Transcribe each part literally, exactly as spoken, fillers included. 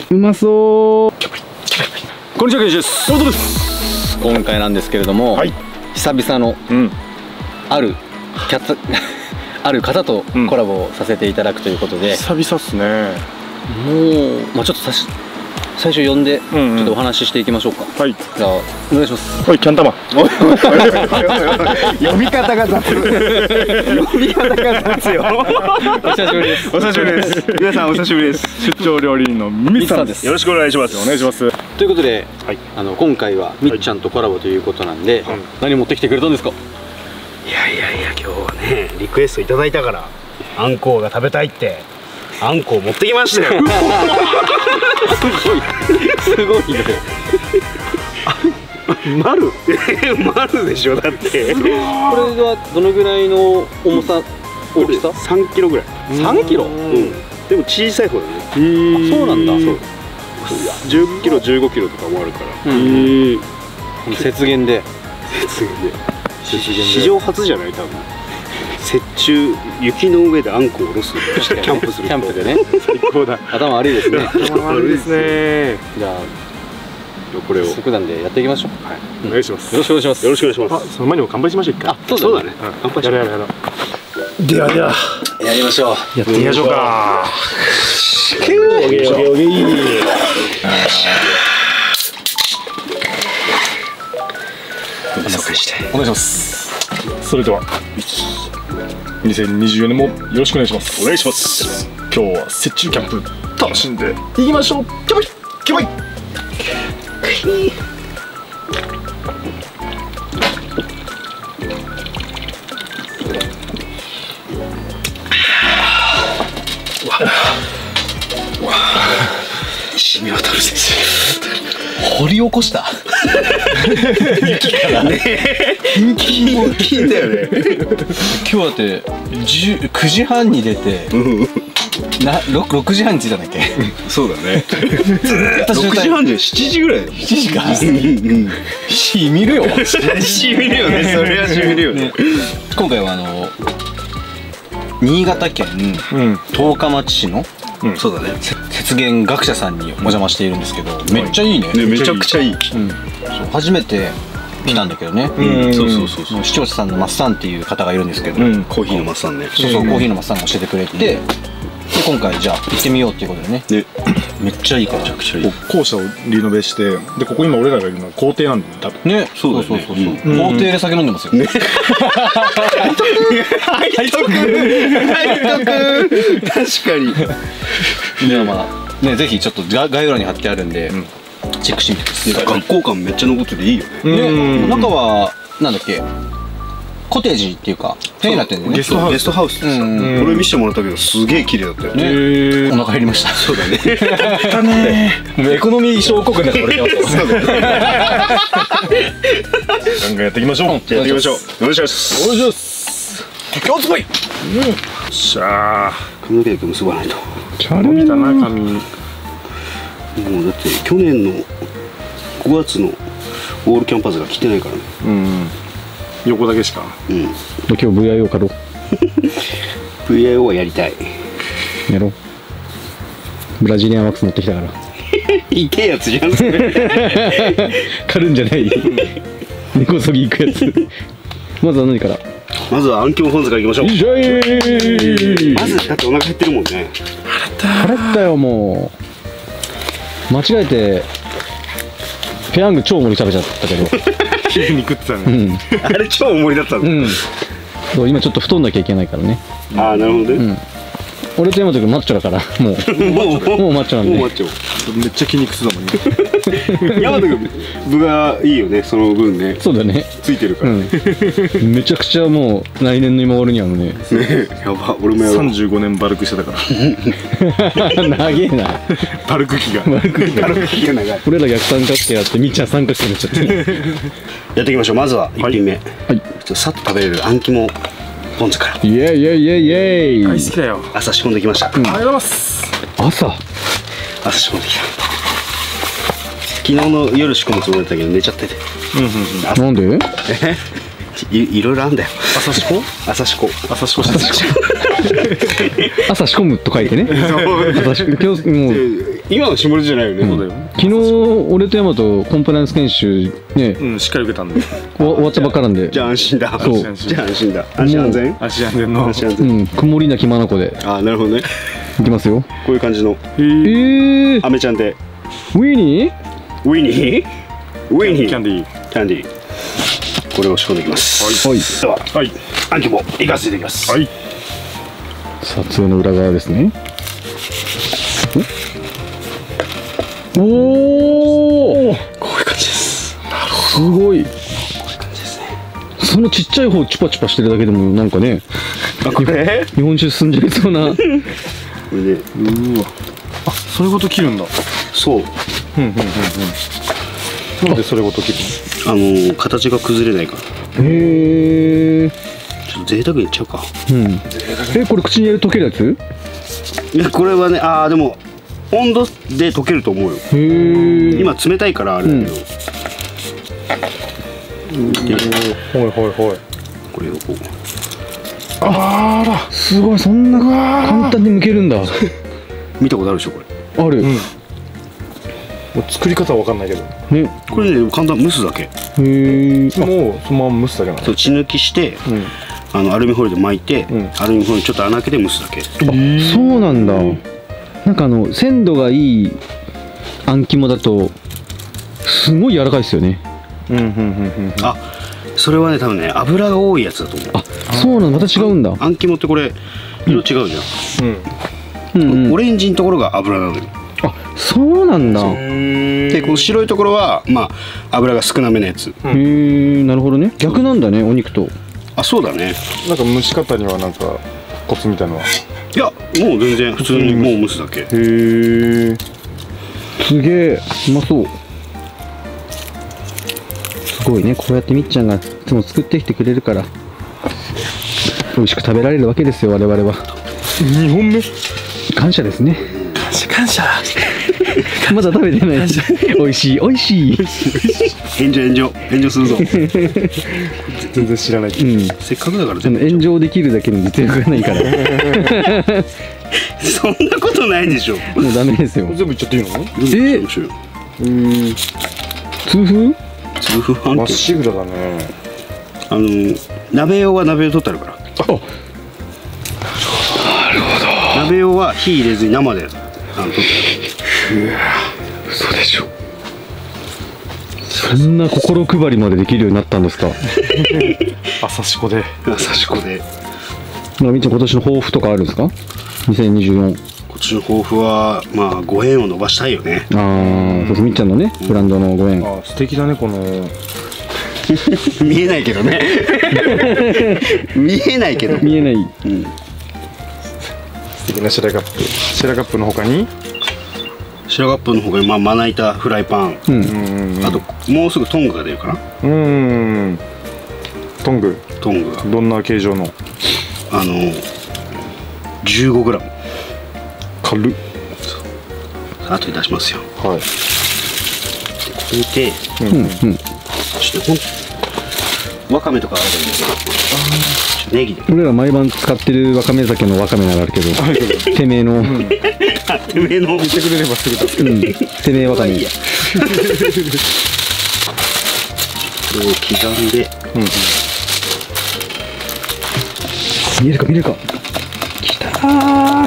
うまそう。 こんにちは、ケンシです。 どうぞです。今回なんですけれども、はい、久々の、うん、あるキャッツある方とコラボをさせていただくということで、うん、 久々っすね。 もう、まあ、ちょっとさし最初呼んで、ちょっとお話ししていきましょうか。はい。じゃあ、お願いします。 はい、キャンタマン。 呼び方が雑。呼び方が雑よ。お久しぶりです。 お久しぶりです。皆さん、お久しぶりです。出張料理人のみっさんです。よろしくお願いします。お願いします。 ということで、あの、今回はみっちゃんとコラボということなんで、何持ってきてくれたんですか。 いやいやいや、今日はね、リクエストいただいたから、あんこうが食べたいって。あんこを持ってきましたよ。 すごい。すごいね。 丸。丸でしょ、だって。これはどのぐらいの重さ、大きさ。 三キロぐらい。 三キロ。うん。 でも小さい方だね。 そうなんだ。そう。 十キロ、十五キロとかもあるから。 うん。雪原で。 雪原で。史上初じゃない、多分。雪中、雪の上であんこを下ろすキャンプする。 キャンプでね。 最高だ。 頭悪いですね。 頭悪いですね。 じゃあこれを即断でやっていきましょう。はい。 お願いします。 よろしくお願いします。 よろしくお願いします。あ、その前にも乾杯しましょう一回。あ、そうだね。乾杯しよう。やろうやろう。ではではやりましょう。 やってみましょうか。オッケーオッケーオッケー。 お願いします。それではにせんにじゅうよねんもよろしくお願いします。 お願いします。 今日は雪中キャンプ楽しんでいきましょう。キャバイキャバイ。 染み渡る先生。 掘り起こした。雪からね。 雪だよね。 今日だってくじはんに出て、なろくじはんに着いたんだっけ。 そうだね。ろくじはんじゃしちじぐらい。しちじか。 しみるよ。 しみるよね。それはしみるよね。 今回はあの新潟県十日町市のそうだね、 雪原学者さんにお邪魔しているんですけど、めっちゃいいね。 めちゃくちゃいい。 初めて来たんだけどね。 そうそうそうそう。 視聴者さんのマッサンっていう方がいるんですけど、 コーヒーのマッサンね。 そうそう、コーヒーのマッサンが教えてくれて、で今回じゃあ行ってみようっていうことでね。めっちゃいいから。めちゃくちゃいい。 校舎をリノベして、でここ今俺らがいるのは校庭なんだね。そうそうそうそう。校庭で酒飲んでますよ。背徳背徳確かに。ではまあね、ぜひちょっと概要欄に貼ってあるんでチェックしてみてください。 学校感めっちゃ残ってていいよね。 中はなんだっけ、コテージっていうか部屋になってるんだよね。 ゲストハウスでさ、これ見せてもらったけどすげえ綺麗だったよね。 お腹減りました。 そうだね。 だね。エコノミー症候群だから俺は。 ガンガンやっていきましょう。 やっていきましょう。お願いします。 お願いします。今日すごい。よっしゃー。 髪の毛だけ結ばないと。 チャレだな髪。もうだって去年のごがつのオールキャンパスが来てないからね。 うん。横だけしか。 うん。 今日 ブイアイオー かろう。 ブイアイオー はやりたい。 やろう。ブラジリアンワックス持ってきたから。 いけやつじゃん。 狩るんじゃない。根こそぎ行くやつ。まずは何から。 まずはあんきょう本塚行きましょう。まずだってお腹減ってるもんね。 腹減ったよもう。間違えてペヤング超盛り食べちゃったけど。 急に食ってたね。 あれ超重りだったの。 そう今ちょっと太んなきゃいけないからね。 ああなるほどね。 俺と山本君マッチョだからもうもうマッチョなんで。 もうマッチョ。 めっちゃ筋肉痛だもんね。 山本君分がいいよね、その分ね。 そうだね。 ついてるから。 めちゃくちゃもう来年の今頃にはもうね。 やば、俺もやろう。 さんじゅうごねんバルクしてたから。 長えな。 バルク期が。 バルク期が長い。 俺ら逆三角形やってみっちゃん三角形になっちゃって。 やっていきましょう。まずはいっぴんめ。はい。ちょっとさっと食べれるあん肝ポン酢から。 イエイイエイイエイイエイ。 大好きだよ。 朝仕込んできました。 ありがとうございます。 朝。 朝仕込んできた。昨日の夜仕込むつもりだったけど寝ちゃってて。 なんで？ え？いろいろあんだよ。 朝仕込？ 朝仕込。 朝仕込して朝仕込むと書いてね。朝仕込今日もう今の下ネタじゃないよね。そうだよ。 昨日俺とヤマトコンプライアンス研修ね、 うん、しっかり受けたんで終わったばっかなんで。 じゃあ安心だ。 そう。 じゃあ安心だ。安心安全。 安心安全の。 安心安全。 うん、曇りなき眼で。 ああ、なるほどね。 いきますよ。 こういう感じの。 ええ。 アメちゃんで。 ウィニー？ ウィニー？ウィニー。 キャンディー。 キャンディー。これを仕込んでいきます。 はい。 では、はい。アンキもいかせていただきます。はい。 さあ、通の裏側ですね。おお、 こういう感じです。 なるほど。すごい。こういう感じですね。そのちっちゃい方チュパチュパしてるだけでもなんかね。 あ、これ？ 日本酒進んじゃいそうな。これね。 うわ。あ、それごと切るんだ。 そう。 うんうんうんうん。なんでそれごと切るの？あの形が崩れないから。 へえ。 ちょっと贅沢にいっちゃうか。 うん。え、これ口に入れる溶けるやつ？ いや、これはね、ああでも温度で溶けると思うよ。へえ。今冷たいからあれだけど。 うん。ほいほいほい。 これをこう。 あら、すごい、そんな簡単に剥けるんだ。 見たことあるでしょこれ。 ある。 もう作り方は分かんないけどね、 これね簡単、蒸すだけ。へえ。 もうそのまま蒸すだけなの。 そう、血抜きして、あのアルミホイルで巻いて、アルミホイルちょっと穴開けて蒸すだけ。あ、 そうなんだ。なんかあの鮮度がいいあん肝だとすごい柔らかいですよね。 うんうんうんうん。 あ、それはね多分ね油が多いやつだと思う。 あ、そうなんだ。また違うんだ。 あん肝ってこれ色違うじゃん。うん。オレンジのところが油なのよ。 あ、そうなんだ。 で、この白いところはまあ油が少なめのやつ。へえ、なるほどね。逆なんだね、お肉と。 あ、そうだね。 なんか蒸し方にはなんかコツみたいなのは？ いや、もう全然普通にもう蒸すだけ。へえ。 すげえ、うまそう。すごいね、こうやってみっちゃんがいつも作ってきてくれるから美味しく食べられるわけですよ、我々は。 にほんめ感謝ですね。 感謝。 まだ食べてない。美味しい、美味しい。 炎上炎上炎上するぞ。 全然知らない。うん。 せっかくだから全部炎上できるだけの実力がないから。 そんなことないでしょ。 もうダメですよ。 全部いっちゃっていいの？ え？うん。痛風？ 痛風判定。 まっしぐらだね。 あの鍋用は鍋用取ってあるから。あ、なるほど。鍋用は火入れずに生で。あの嘘でしょ。そんな心配りまでできるようになったんですか。 朝しこで朝しこで。 みっちゃん今年の抱負とかあるんですか？にせんにじゅうよん。今年の抱負はまあご縁を伸ばしたいよね。 ああ、そうそう、みっちゃんのねブランドのご縁。 あ、素敵だねこの。 見えないけどね。見えないけど。 見えない。うん。 素敵なシェラカップ。シェラカップの他に？ シェラカップの他にまあまな板、フライパン、うん、あともうすぐトングが出るかな。うん。 トング。 トングが。 どんな形状の？ あのじゅうごグラム。 軽っ。 あとで出しますよ。はい。これで、 うんうん。 ちょっとほんわかめとかあればいいんだけど、ちょっとネギで。 俺ら毎晩使ってるわかめ酒のわかめならあるけど、てめえの、 てめえの言ってくれればすぐだ。 うん、てめえわかめ。これを刻んで、 見えるか見えるか。きたー。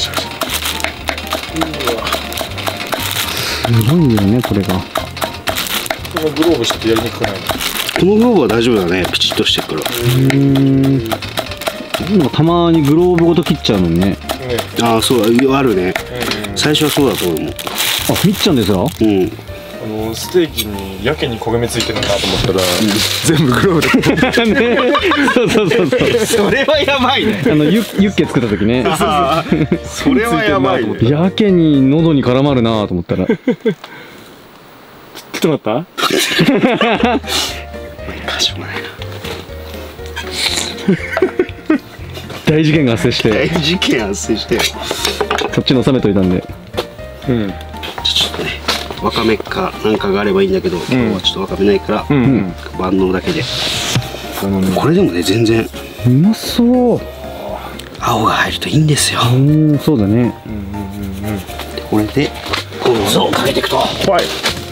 すごいよねこれが。 このグローブしてやりにくくないの？ このグローブは大丈夫だね、ピチッとしてるから。うーん。なんかたまにグローブごと切っちゃうのにね。ね、 ああ、そうあるね。最初はそうだと思う。あ、 みっちゃんですか？うん。 あのステーキにやけに焦げ目ついてるなと思ったら、うん、全部グローブで。ね、 そうそうそうそう。 それはやばいね。 あのユユッケ作った時ね。 それはやばいね。 やけに喉に絡まるなと思ったら。どうなった？ しょうがないな。 大事件が発生して。 大事件発生して。 そっちの収めといたんで。 うん。ちょっとね、わかめかなんかがあればいいんだけど、今日はちょっとわかめないから、うん、万能だけで。これでもね、全然。 うまそう。 青が入るといいんですよ。 うん、そうだね。 これでポン酢をかけていくと。はい。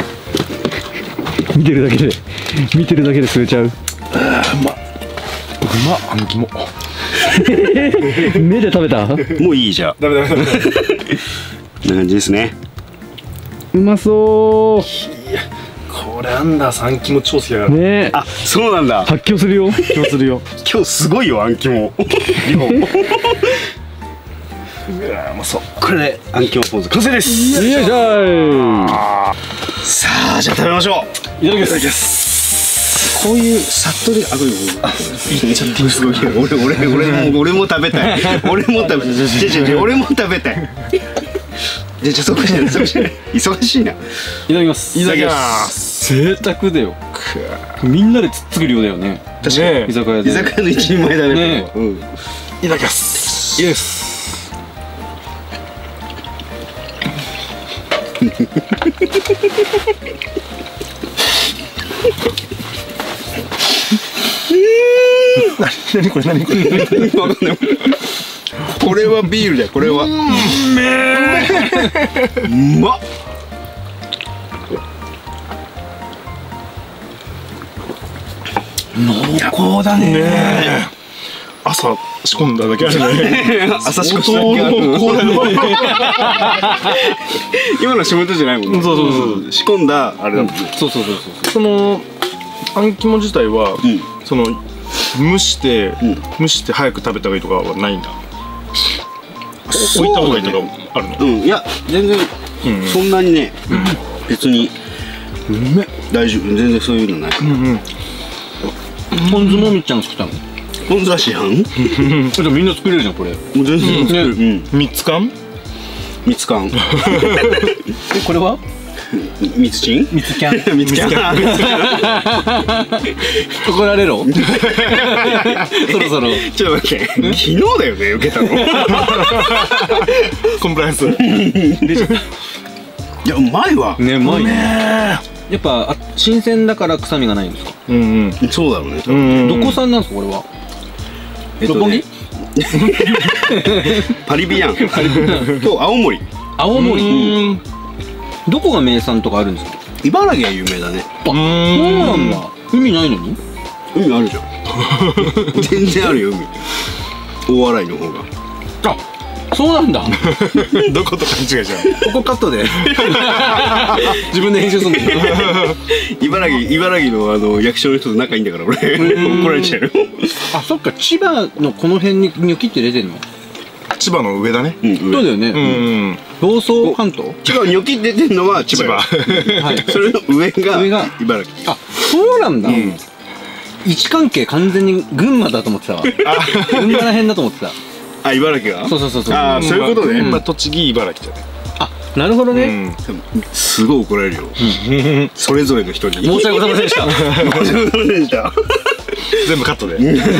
見てるだけで見てるだけで吸えちゃう。 あーうまっうまっあん肝目で食べた。 もういいじゃん。ダメダメダメ。こんな感じですね。 うまそう。 いやこれアンダーさん肝超好きだからね。 あ、そうなんだ。 発狂するよ。 発狂するよ。 今日すごいよ、あん肝。 うわうまそう。 これであん肝ポン酢完成です。 よいしょ。 さあ、じゃあ食べましょう。 いただきます。 こういうさっとで、あ、ごめんごめん。いっちゃってすごい。俺俺俺も俺も食べたい。俺も食べたい。違う違う俺も食べたい。じゃじゃそこしないそこしない。忙しいな。いただきます。 いただきます。 贅沢だよ。みんなでつっつく量だよね。 確かに居酒屋で。 居酒屋の一人前だね。 いただきます。イエス。何これ何これ何これ。 これはビールだよ。これは。うまっ。 濃厚だね。朝仕込んだだけあるね。 朝仕込んだだけある。今の仕事じゃないもんね。 そうそうそう仕込んだあれだもんね。 そうそうそうそう。そのあん肝自体はその蒸して蒸して早く食べた方がいいとかはないんだ。置いた方がいいとかあるの？ うん、いや全然そんなにね別に大丈夫、全然そういうのない。 ポン酢もみっちゃん作ったの？ ポン酢は市販？ じゃあみんな作れるじゃんこれ。もう全然作れる。 みっつ缶？ みっつ缶。 これは？ みつちん？ みつキャン。 みつキャン。 怒られろ。そろそろ。 ちょっと待って。昨日だよね受けたの。 コンプライアンス。 いやうまいわ。 ねうまいね。やっぱ新鮮だから臭みがないんですか？ うんうん。そうだろうね。 どこ産なんですかこれは？六本木？ パリビヤン。今日青森。 青森。どこが名産とかあるんですか？ 茨城は有名だね。 あ、そうなんだ。海ないのに？ 海あるじゃん。全然あるよ海。大洗の方が。 あ、そうなんだ。 どこと勘違いしちゃう。 ここカットで。自分で編集するんだ。 茨城茨城のあの役所の人と仲いいんだから俺怒られちゃうよ。 あ、そっか千葉のこの辺にニョキって出てんの？ 千葉の上だね。 そうだよね。房総半島？ 千葉ニョキ出てんのは千葉。はい。それの上が上が茨城。 あ、そうなんだ。位置関係完全に群馬だと思ってたわ。群馬ら辺だと思ってた。 あ、茨城が？ そうそうそうそう。 ああ、そういうことね。 群馬、栃木、茨城じゃね。 あ、なるほどね。 すごい怒られるよ。それぞれの人に。 申し訳ございませんでした。申し訳ございませんでした。 全部カットで。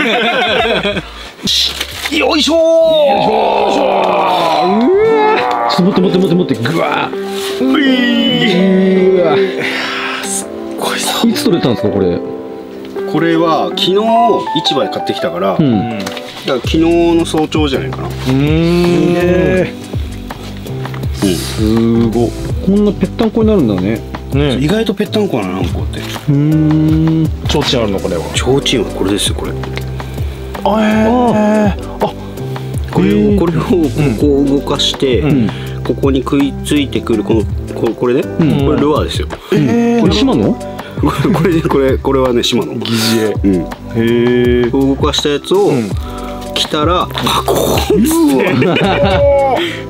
よいしょー。ちょっと待って待って待って、ぐわー。うわ。すっごいさ。いつ取れたんですかこれ？ これは昨日市場で買ってきたから、だから昨日の早朝じゃないかな。うん。 すごい。こんなぺったんこになるんだね。 ね。意外とぺったんこなのあんこって。 うん。 ちょうちんあるのこれは。 ちょうちんはこれですよこれ。 あえー、あこれをこれをここを動かして、ここに食いついてくるこのここれね、これルアーですよ。 ええ。これ島の？ これこれこれはね島の疑似餌。うん。 へえ。動かしたやつを来たらパコーンって。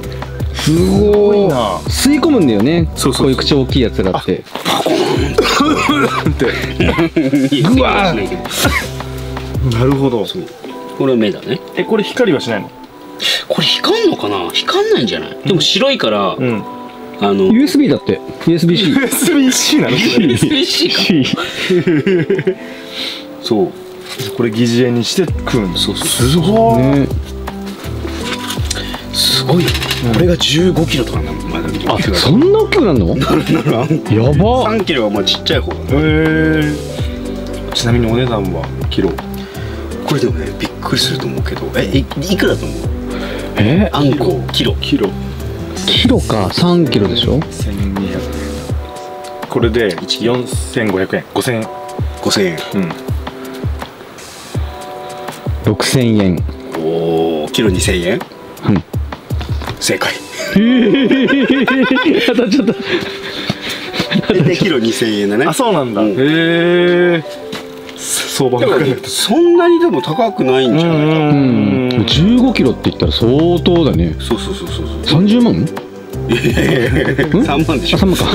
すごいな。吸い込むんだよね。そうそう。こういう口大きいやつらって。 パコーンって。 ぐわー。 なるほど。 これは目だね。 え、これ光はしないの？ これ光んのかな？光んないんじゃない？でも白いから、あのユーエスビー だって。ユーエスビーC。ユーエスビーC なの？ ユーエスビーC か。 そう。 これ疑似餌にして食うんだ。 そうそう。 すごい。 すごい。これがじゅうごキロとかなの。 あ、そんな大きくなるの？なるなる。やば。 さんキロはまあちっちゃい方だね。 へえ。ちなみにお値段はキロ？ これでもねびっくりすると思うけど、えいいくらだと思う？ え？ あんこキロキロキロか、さんキロでしょ。 せんにひゃくえん。これでよんせんごひゃくえん、ごせんえん。 ごせんえん。うん。 ろくせんえん。 おお、キロにせんえん。 うん。 正解。 ええ。当たっちゃった。 でキロにせんえんだね。 あ、そうなんだ。へえ。相場がそんなにでも高くないんじゃないか。 うん。じゅうごキロって言ったら相当だね。 そうそうそうそう。 さんじゅうまん？ さんまんでしょ。 さんまんか。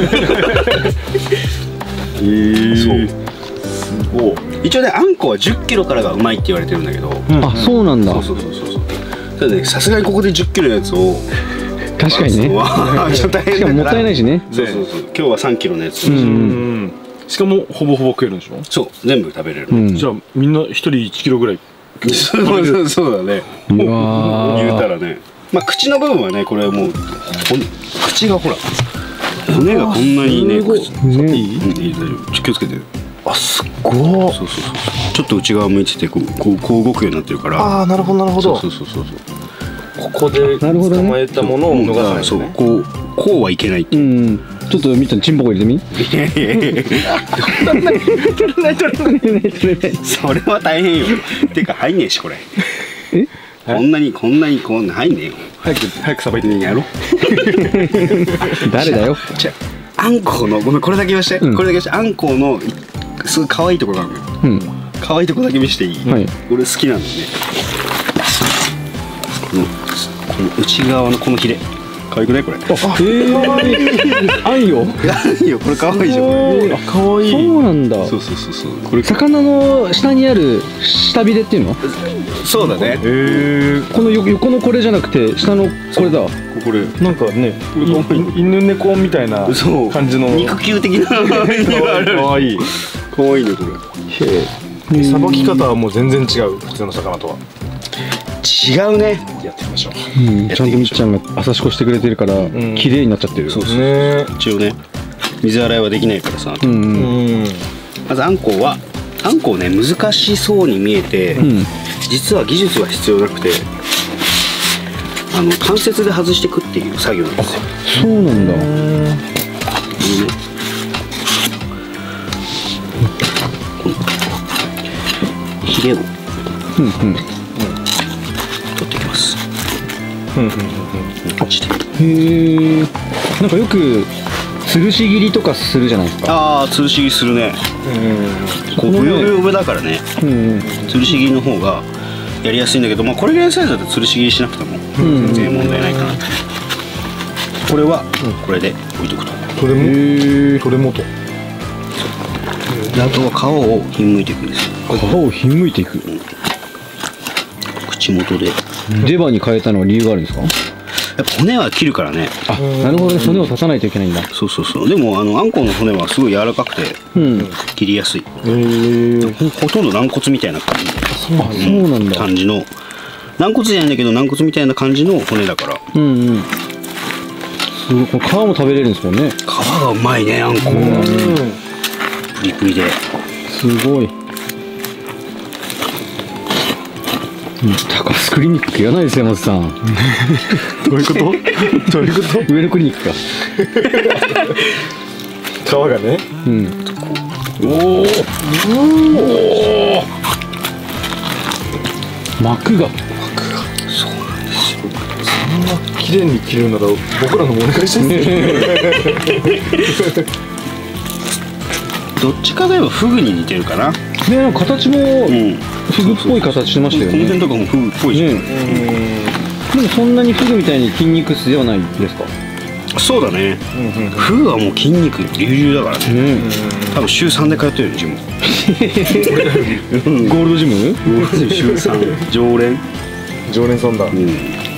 ええ。そう。すごい。一応ね、あんこはじゅっキロからがうまいって言われてるんだけど。 あ、そうなんだ。 そうそうそうそう。ただね、さすがにここでじゅっキロのやつを。 確かにね。しかももったいないしね。 そうそうそう。今日はさんキロのやつ。 しかもほぼほぼ食えるんでしょ。 そう、全部食べれる。 じゃあみんなひとりいちキロぐらい。 そうそうだね。 うわ。 言うたらね。まあ口の部分はね、これはもう口がほら骨がこんなにね。いい？いい、大丈夫。気をつけて。 あ、すっごい。 そうそうそう。ちょっと内側向いててこうこうこう動くようになってるから。 ああ、なるほどなるほど。 そうそうそうそう。 ここで捕まえたものを逃さない。 そう、こうこうはいけないって。 うん。ちょっとみっちゃんチンポコ入れてみ。 いやいやいや。取れない取れない取れない取れない。それは大変よ。てか入んねえしこれ。え？こんなにこんなにこんな入んねえよ。 早く早くさばいてやろ。 誰だよ。 じゃあんこのごめんこれだけ言わして。これだけ言わして。あんこのすごい可愛いところがあるのよ。うん。可愛いところだけ見せていい？はい。俺好きなんだね。このこの内側のこのヒレ。可愛くないこれ。あ、 ええ。あんよ。 あんよ、これ可愛いじゃん。 あ、可愛い。 そうなんだ。 そうそうそうそう。これ魚の下にある下びれっていうの？ そうだね。へえ。この横のこれじゃなくて下のこれだ。 これなんかね、犬猫みたいな感じの肉球的な。可愛い。可愛いねこれ。 へえ。さばき方はもう全然違う普通の魚とは。 違うね。 やってみましょう。 ちゃんとみっちゃんが朝仕込してくれてるから綺麗になっちゃってる。 そうですね。一応ね、水洗いはできないからさ。まずあんこうはあんこうね難しそうに見えて、実は技術は必要なくて、あの関節で外していくっていう作業なんですよ。 そうなんだ。 ヒレを取ってきます。 へえ。なんかよく吊るし切りとかするじゃないですか。 ああ、吊るし切りするね。こうブヨブヨ上だからね。吊るし切りの方がやりやすいんだけど、まあこれぐらいのサイズだと吊るし切りしなくても全然問題ないかな。これはこれで置いとくと。 これもこれもと。 あとは皮をひんむいていくんですよ。 皮をひんむいていく。 口元で。 レバーに変えたのは理由があるんですか？ やっぱ骨は切るからね。 あ、なるほどね。骨を刺さないといけないんだ。 そうそうそう。でもあのあんこうの骨はすごい柔らかくて切りやすい。ほとんど軟骨みたいな感じ。 あ、そうなんだ。 感じの軟骨じゃないんだけど軟骨みたいな感じの骨だから。うんうん。 すごい。これ皮も食べれるんですもんね。 皮がうまいね、あんこは。プリプリで。 すごい。高須クリニックやないですよ、松さん。 どういうこと？どういうこと？ 上のクリニックか。 皮がね。うん。 おお。おお。膜が。膜が。 そうなんですよ。 そんな綺麗に切れるなら僕らのもお願いしてね。 どっちかといえばフグに似てるかな。 ね、形もフグっぽい形してましたよね。 この辺とかもフグっぽいじゃん。 でもそんなにフグみたいに筋肉質ではないですか？ そうだね。フグはもう筋肉隆々だからね。多分週さんで通ってるよジム。ゴールドジム？ 週さん常連。 常連さんだ。あ、そう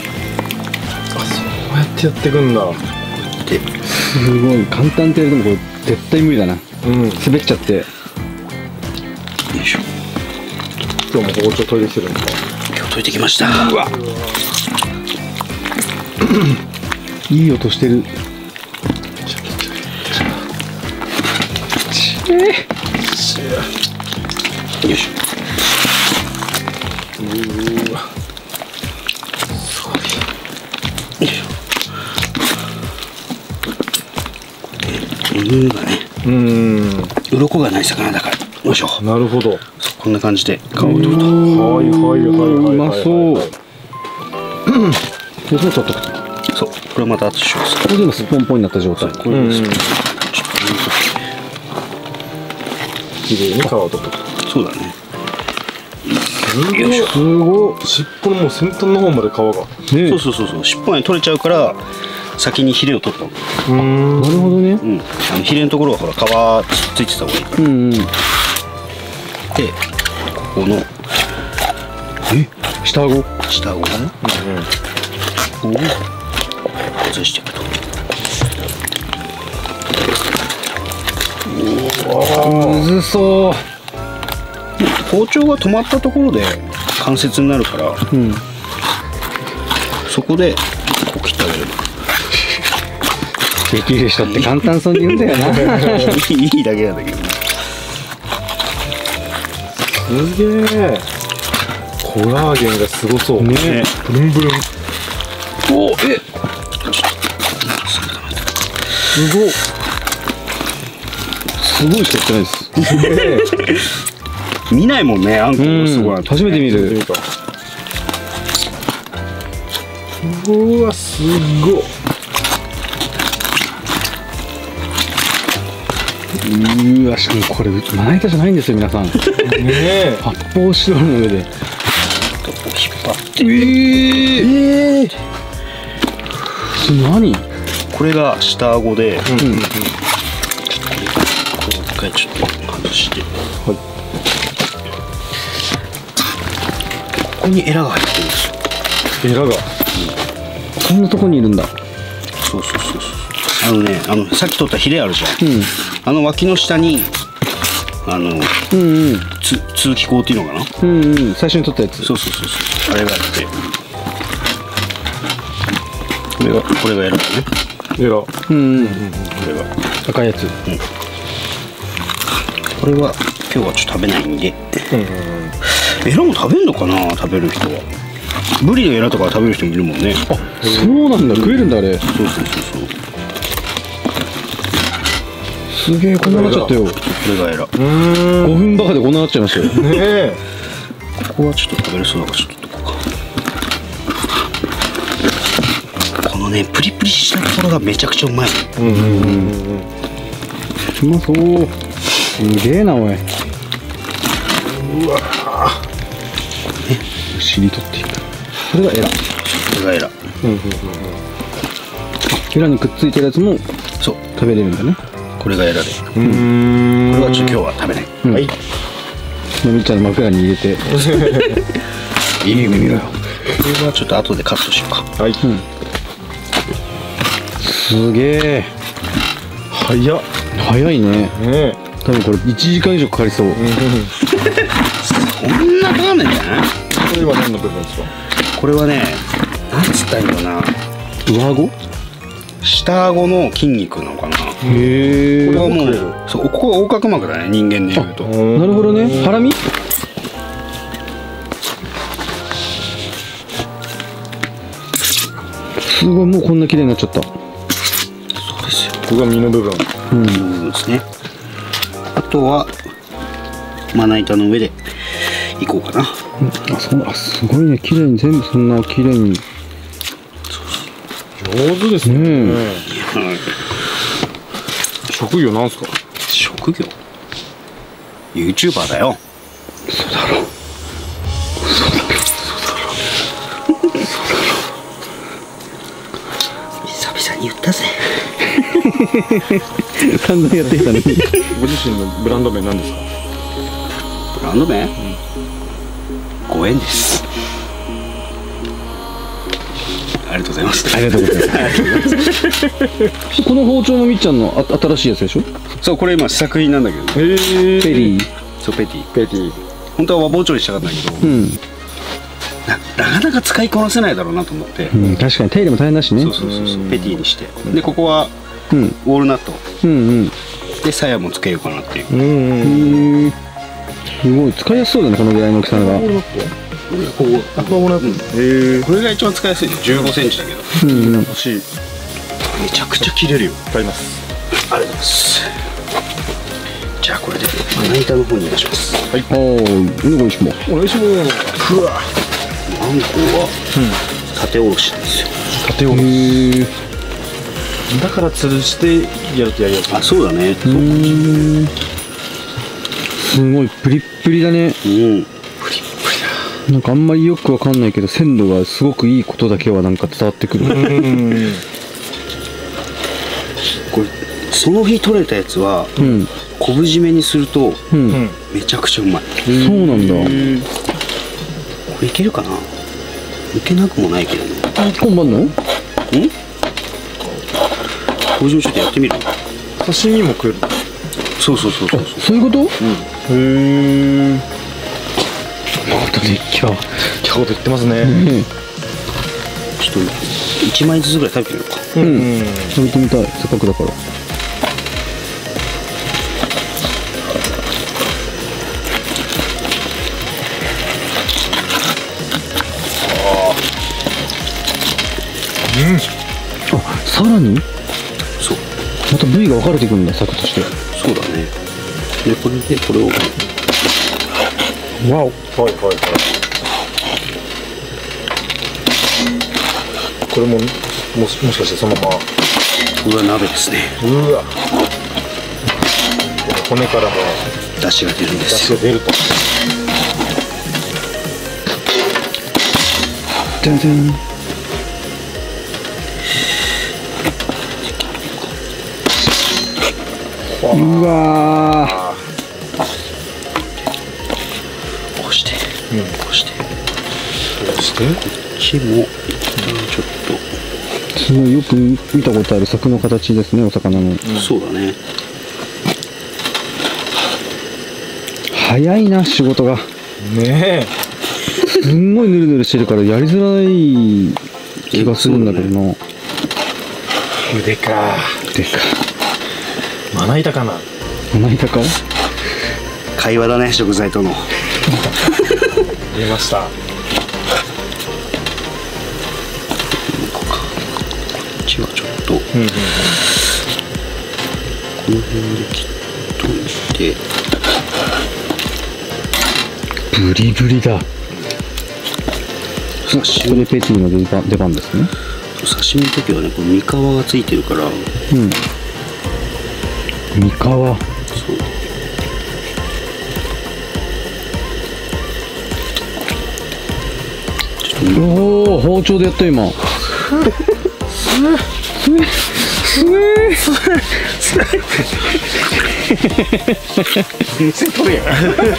やってやってくんだ。 すごい簡単ってでもこれ絶対無理だな。滑っちゃって。よいしょ。 今日も包丁研いできてるんですか？ 今日研いできました。うわ。 いい音してる。 よいしょ。うわ。よいしょ。 犬がね、うん、鱗がない魚だから。よいしょ。 なるほど。 こんな感じで皮を取ると。はいはいはいはい。 うまそう。うん。で、それちょっと。 そう。これまた後します。 これでもスポンポンになった状態。これです。 綺麗に皮を取って。 そうだね。 すごい。すごい。尻尾のもう先端の方まで皮が。 ね、そうそうそうそう。尻尾に取れちゃうから先にヒレを取ったの。 うん。なるほどね。 うん。あのヒレのところはほら皮ついてた方がいいから。うんうん。で、ここのえ下顎下顎ね。うん。ここを外していくと。 むずそう。 包丁が止まったところで関節になるから、うん、そこでこう切ってあげる。 できる人って簡単そうに言うんだよな。いいだけなんだけどね。 すげえ。コラーゲンがすごそうね。ブルンブルン。おえすごい。すごいしか言ってないです。 見ないもんね、あんこすごい。 初めて見る。 うわ、すごい。 うわ、しかもこれまな板じゃないんですよ皆さん。ねえ。発泡スチロールの上で。引っ張って。 ええ。ええ。それ何？ これが下顎で。うん。ちょっとこれこう一回ちょっと外して。はい。ここにエラが入ってるんですよ。 エラが。うん。 そんなとこにいるんだ。 そうそうそうそう。あのね、あのさっき取ったヒレあるじゃん。うん、あの脇の下にあの、うんうん、つ通気口っていうのかな。 うんうん。最初に取ったやつ。 そうそうそうそう。あれがあって。これがこれがエラだね。 エラ。うんうんうん。これが赤いやつ。うん。 これは今日はちょっと食べないんで。うんうん。エラも食べるのかな、食べる人は。ブリのエラとか食べる人もいるもんね。 あ、そうなんだ。食えるんだあれ。 そうそうそうそう。 すげえ、こんななっちゃったよ。これがエラ。 ごふんばかでこんななっちゃいましたよ。ねえ。 ここはちょっと食べれそうだからちょっとここか。このね、プリプリしたところがめちゃくちゃうまい。うんうんうんうん。 うまそう。すげえなおい。うわ。ね、お尻取っていく。これがエラ。これがエラ。うんうんうん。 エラにくっついてるやつもそう食べれるんだね。 これがエラで。うん。これはちょっと今日は食べない。うん、はい。 みっちゃんの枕に入れて。いい夢見ろよ。これはちょっと後でカットしようか。はい。うん、 すげえ。 早っ。 早いね。ね。多分これいちじかん以上かかりそう。うん、そんなかかんないんじゃない？ これは何の部分ですか？ これはね、なんつったらいいのかな。 上顎？ 下顎の筋肉なのかな。 へえ。 これはもう、そう、ここが横隔膜だね、人間でいうと。 なるほどね。ハラミ？すごい、もうこんな綺麗になっちゃった。そうですよ。 ここが身の部分。 うん、身の部分ですね。あとはまな板の上でいこうかな。 うん、あ、そう、あ、すごいね、綺麗に全部そんな綺麗に。 上手ですね。うん、職業なんすか？ 職業？ユーチューバーだよ。 嘘だろ。嘘だろ。嘘だろ。嘘だろ。 久々に言ったぜ。 散々やってきたね。 ご自身のブランド名なんですか？ ブランド名？うん、ごえんです。ありがとうございます。 ありがとうございます。この包丁もみっちゃんのあ新しいやつでしょ？ そう、これ今試作品なんだけど。へえ。ペリー。 そう、ペティ。 ペティ。 本当は和包丁にしたかったんだけど、うん、な, なかなか使いこなせないだろうなと思って。 うん、確かに手入れも大変だしね。 そうそうそうそう。ペティにして。でここは、うん、ウォールナット。うんうん。で鞘もつけようかなっていう。うんうん。 すごい使いやすそうだね、このぐらいの大きさが。 ここあここれが一番使いやすい。じゅうごセンチだけど。うん、欲しい。めちゃくちゃ切れるよ。 買います。 ありがとうございます。じゃあこれでまな板の方に出します。 はい、お願いします。 お願いします。うわ、 あんこは縦おろしですよ。 縦おろしだから吊るしてやるとやりやすい。 あ、そうだね。 うん、すごいプリップリだね。うん、プリップリだ。なんかあんまりよくわかんないけど鮮度がすごくいいことだけはなんか伝わってくる。うんこれその日取れたやつは、うん、昆布締めにすると、うん、めちゃくちゃうまい。 そうなんだ。 これいけるかな。いけなくもないけどね。 今晩の？ん？ これちょっとやってみる。 刺身も食える。 そうそうそうそう。 そういうこと？うん。へえ。 またね、キャキャこと言ってますね。 ちょっと一枚ずつぐらい食べてみようか。 うん。食べてみたい。せっかくだから。 うん、 あ、さらにそうまた部位が分かれてくるんだ、柵として。 そうだね。でこれでこれをわお、はいはいはい。これも も, もしかしてそのまま。 これは鍋ですね。 うわ、骨からも出汁が出るんですよ。 出汁が出ると。 じゃんじゃん。うわー、 こうして、うん、こうしてこうしてこっちも、うん、ちょっとすごいよく見たことある柵の形ですね、お魚の。うん、 そうだね。 早いな、仕事がねえ。すんごいヌルヌルしてるからやりづらい気がするんだけどな。ね、 腕か腕かまな板かな。 まな板か。 会話だね、食材との。 見ました。 こっちはちょっと、うんうんうん、この辺で切っといて。 ブリブリだ。ここでペティの出番、出番ですね。 刺身の時はね、この身皮がついてるから。うん。 身皮。そう。おお、包丁でやった今。すすすす全然取れや。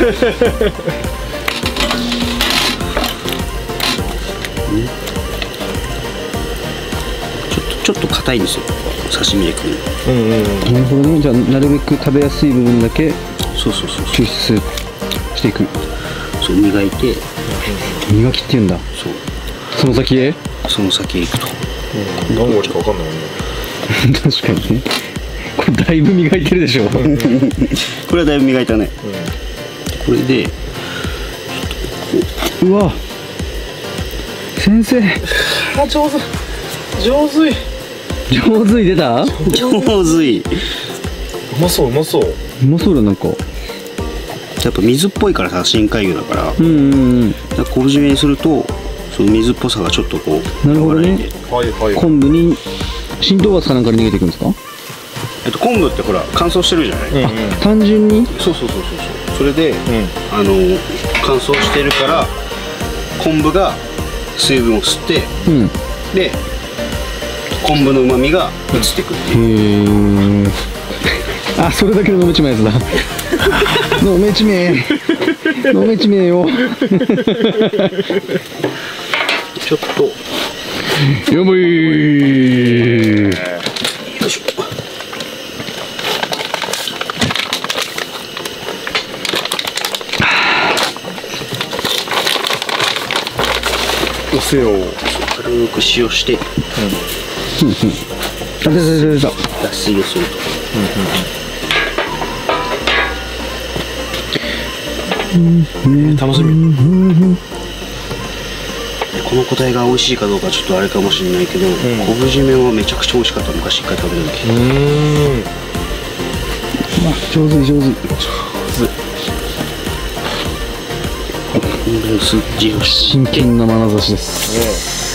ちょっとちょっと硬いんですよ、刺身で食う。 うんうんうん。なるほどね。じゃあなるべく食べやすい部分だけそうそうそう抽出していく。 そう、磨いて。 磨きって言うんだ。 そう。 その先へ。 その先へ行くと。 うん、何割か分かんないよね。 確かにね。これだいぶ磨いてるでしょ。これはだいぶ磨いたね。うん、これで。 うわ。先生。 あ、上手。上手い。 上手い出た。 上手い。 うまそう、うまそう。 うまそうだ、なんか。 やっぱ水っぽいからさ、深海魚だから。 うんうんうん。 だから昆布締めにすると、その水っぽさがちょっとこう。 なるほどね。 はいはい。 昆布に浸透圧かなんかで逃げていくんですか。 えっと昆布ってほら乾燥してるじゃない。うんうん、 あ、単純に。 そうそうそうそうそう。それで、うん、あの乾燥してるから昆布が水分を吸って、うん、で昆布の旨味が移ってくる。 へえ。あ、それだけの飲めちまうやつだ。飲めちめえ。飲めちめえよ。 ちょっと。 よもい。よいしょ。 おせを軽く塩して。うん。 あ、出た出た出た。 脱水をすると。 うんうん。楽しみ。 この個体が美味しいかどうかちょっとあれかもしれないけど、昆布締めはめちゃくちゃ美味しかった。昔一回食べた時。 うーん。 まあ上手上手。 すっじをし真剣な眼差しです。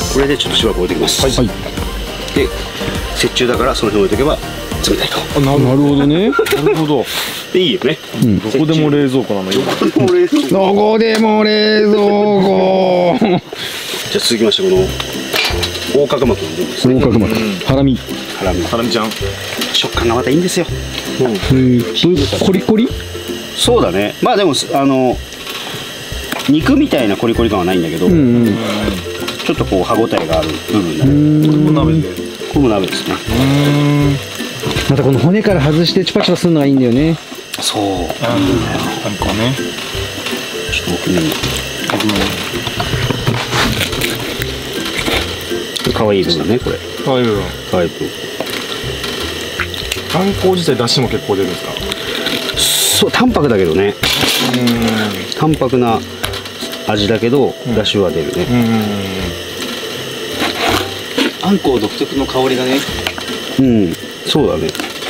これでちょっとしばらく置いておきます。 はい。 で雪中だからその辺置いとけば冷たいと。 あ、ななるほどね。 なるほど。 でいいよね。 どこでも冷蔵庫なのよ。 どこでも冷蔵庫。 どこでも冷蔵庫。 じゃあ続きましてこの横隔膜の部分ですね。 横隔膜。ハラミ。 ハラミ。 ハラミちゃん。 食感がまたいいんですよ。 へえ。どういうコリコリ？ そうだね。まあでもあの肉みたいなコリコリ感はないんだけど、 うんうん。 ちょっとこう歯ごたえがある部分だね。 これも鍋で。 これも鍋ですね。 うん。 またこの骨から外してチュパチュパするのがいいんだよね。 そう。 あんこね。 ちょっと奥に。可愛いですよねこれ。 ああいうの。 可愛い部分。 あんこ自体出汁も結構出るんですか。 そう淡白だけどね。淡白な味だけど出汁は出るね。 あんこ独特の香りがね。 うん、そうだね。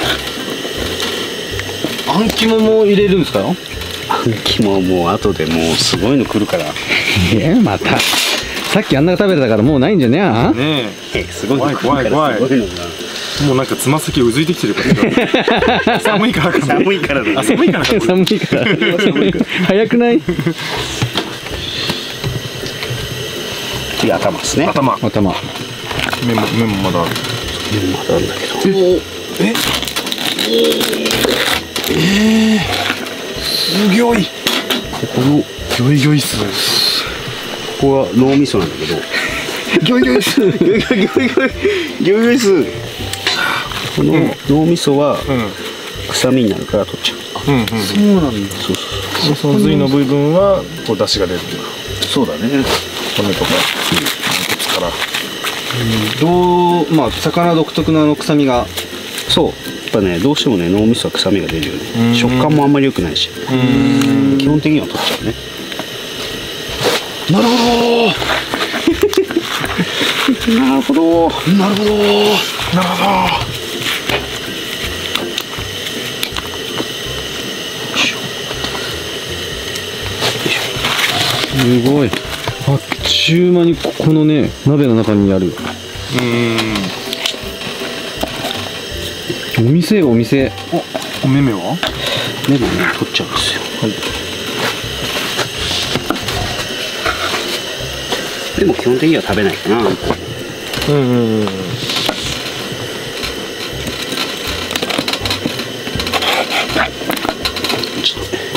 あん肝も入れるんですか？ あん肝もう後でもうすごいの来るから。 えまたさっきあんな食べてたからもうないんじゃねえ？ ねえすごいの来るから。 怖い怖い怖い。 すごいのがもうなんかつま先うずいてきてるから寒いからかな。 寒いからだね。 あ寒いからか。 寒いから早くない？ 次頭ですね。 頭頭目も目もまだある。 まだあるんだけど。 えええすごい。 ここのギョイギョイス。 ここは脳みそなんだけど。 ギョイギョイスギョイギョイギョイギョイギョイギョイス。この脳みそは臭みになるから取っちゃう。 うんうん。 そうなんだ。 そうそうその髄の部分はこう出汁が出る。 そう。そうだね。 骨とか骨から。 どうまあ魚独特のあの臭みがそう。やっぱねどうしてもね脳みそは臭みが出るよね。食感もあんまり良くないし。基本的には取っちゃうね。 なるほどなるほど。 なるほどなるほど。 すごいあっちゅう間にここのね鍋の中にある。 うん。 お店お店。 お目目は？ 目もね取っちゃうんですよ。 はい。 でも基本的には食べないかな。 うんうんうん。 ちょっとね。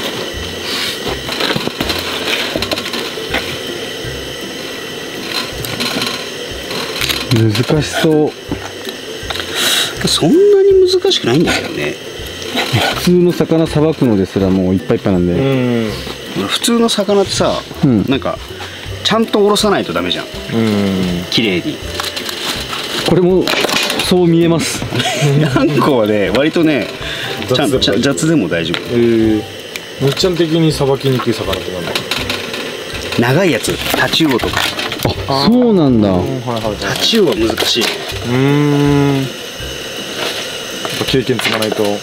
難しそう。 そんなに難しくないんだけどね。 普通の魚さばくのですらもういっぱいいっぱいなんで。 うん。 普通の魚ってさ、 うんなんかちゃんとおろさないとダメじゃん。 うん。 綺麗に。 これもそう見えます。 あんこはね割とねちゃんちゃ雑でも大丈夫。 ええ。むっちゃん的にさばきにくい魚ってなんだ。 長いやつタチウオとか。 あ、そうなんだ。 はいはいはい。 タチウオは難しい。 うーん。やっぱ経験積まないと。 うん。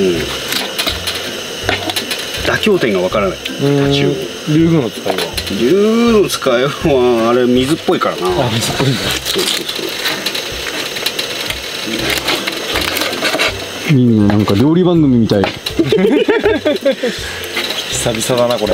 妥協点がわからない。タチウオ。 竜宮の使いは。 竜の使いはあれ水っぽいからな。 あ、水っぽいんだ。 そうそうそう。 いいね、なんか料理番組みたい。 久々だなこれ。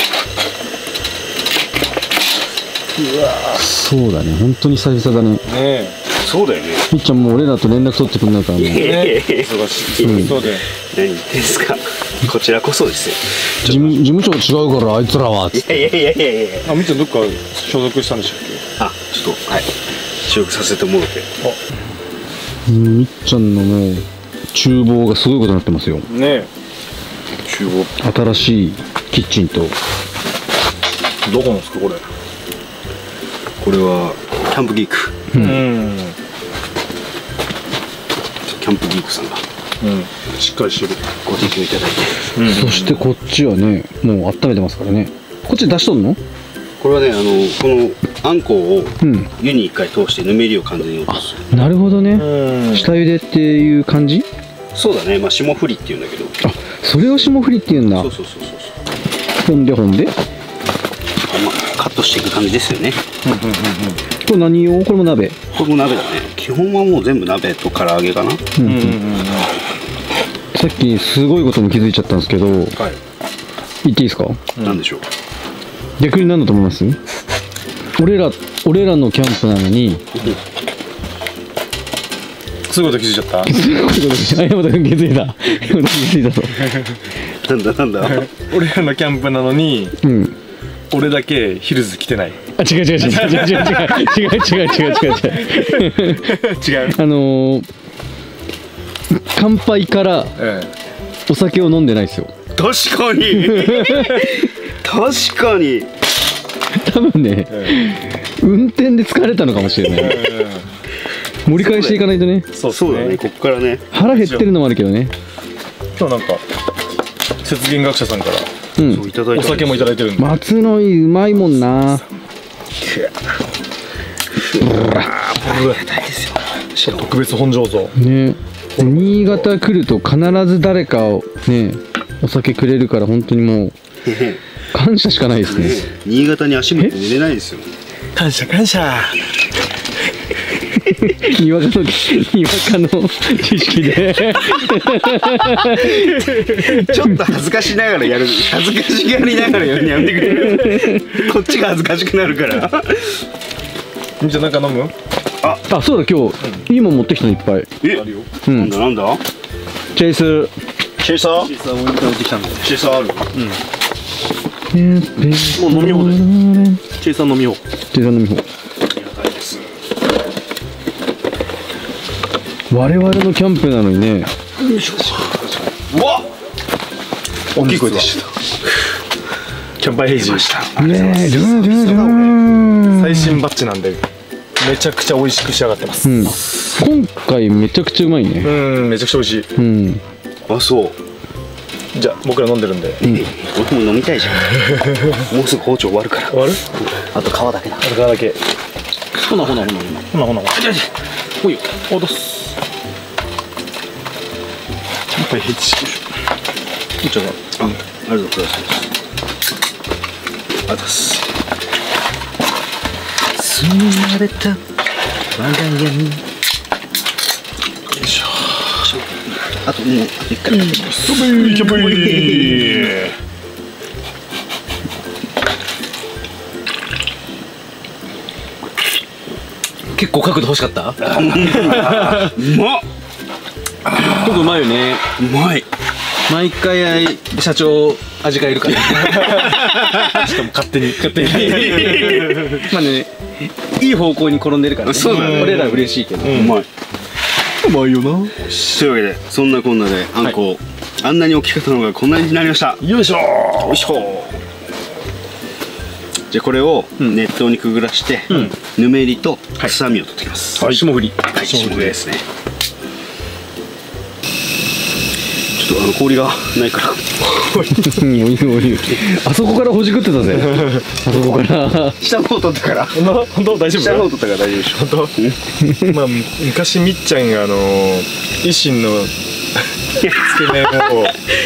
うわそうだね、本当に久々だね。 ねえ。 そうだよね。 みっちゃんもう俺らと連絡取ってくんないからね。 ね忙しい。 うんそうで。 何言ってんすか。こちらこそですよ。 事務事務所違うからあいつらはつって。 いやいやいやいやいや。 あ、みっちゃんどっか所属したんでしたっけ？ あ、ちょっとはい。試食させてもらって。 うんみっちゃんのもう厨房がすごいことになってますよ。 ねえ。厨房。 新しいキッチンと。 どこのですかこれ？ これはキャンプギーク。 うん。うん。 キャンプギークさんがしっかりしてる。 ご提供いただいて。 うん。 そしてこっちはね、もう温めてますからね。こっち出しとんの？ これはね、あのこのあんこをうん湯に一回通してぬめりを完全に落とす。 なるほどね。 うん下茹でっていう感じ？ そうだね、まあ霜降りっていうんだけど。 あ、それを霜降りって言うんだ。 そうそうそうそうそう。 ほんでほんで。こまあカットしていく感じですよね。 れ何用？これも鍋。 これも鍋だね。基本はもう全部鍋と唐揚げかな。 うんうんうんうんうんさっきすごいことに気づいちゃったんですけど、 はい。 言っていいですか？ なんでしょう。 逆に何だと思います？俺ら俺らのキャンプなのに。 すごいこと気づいちゃった。 すごいことです。あ、山田君気づいた。山田君気づいたぞ。 なんだなんだ。 俺らのキャンプなのにうん。 俺だけヒルズ着てない。 あ、違う違う違う違う違う違う違う違う違う違う違う。 違う。 あのー、乾杯からえお酒を飲んでないですよ。 確かに。確かに。 多分ね、運転で疲れたのかもしれない。 え盛り返していかないとね。 そうそうだね。こっからね。 腹減ってるのもあるけどね。 今日なんか雪原学者さんからうんそう。いただいた。 お酒もいただいてるんで。 松の井うまいもんな。 特別本醸造。 ね。新潟来ると必ず誰かをね、お酒くれるから本当にもう感謝しかないですね。 新潟に足向いて寝れないですよ。 感謝感謝。 にわかのにわかの知識でちょっと恥ずかしながらやる。恥ずかしがりながらやるのやめてくれる。こっちが恥ずかしくなるから。 みーちゃんなんか飲む？ あ、そうだ今日いいもん持ってきたのいっぱい。 え、 うんなんだなんだ。 チェイス。 チェイサー。チェイサー持ってきたんだ。チェイサーある。 もう飲み放題。チェイさん飲み放。 チェイサー飲み放。我々のキャンプなのにね。 うわ。大きい声でした。 キャンパーヘイジ。 ねえ、ルールールー。 最新バッチなんでめちゃくちゃ美味しく仕上がってます。 うん。今回めちゃくちゃうまいね。 うん、めちゃくちゃ美味しい。 うん。 あ、そう。 じゃあ僕ら飲んでるんで。 俺も飲みたいじゃん。もうすぐ包丁終わるから。 終わる？ あと皮だけだ。 あと皮だけ。 ほなほなほなほな。 ほなほなほな。ほいよ。おどす。キャンパーヘイジ。みーちゃんが。 あ、ありがとうございます。あざす。住み慣れた我が家に。よいしょ。あともうあと一回。 キャンパーキャンパー。 結構角度欲しかった？ うまっ。 結構うまいよね。 うまい。 毎回社長味変えるから。 しかも勝手に勝手に。 まあね、いい方向に転んでるからね。 そうだね俺ら嬉しいけど。 うまい。 うまいよな。 というわけでそんなこんなであんこ、あんなに大きかったのがこんなになりました。 よいしょー。 よいしょ。じゃあこれを熱湯にくぐらして、ぬめりと臭みを取ってきます。 はい。霜降り。 はい、霜降りですね。ちょっとあの氷がないから。 おいおい。あそこからほじくってたぜ。あそこから。 下の方取ったから。 ほんと本当大丈下の方夫？ 取ったから大丈夫でしょ。 本当？まあ昔みっちゃんがあの維新のつけ麺を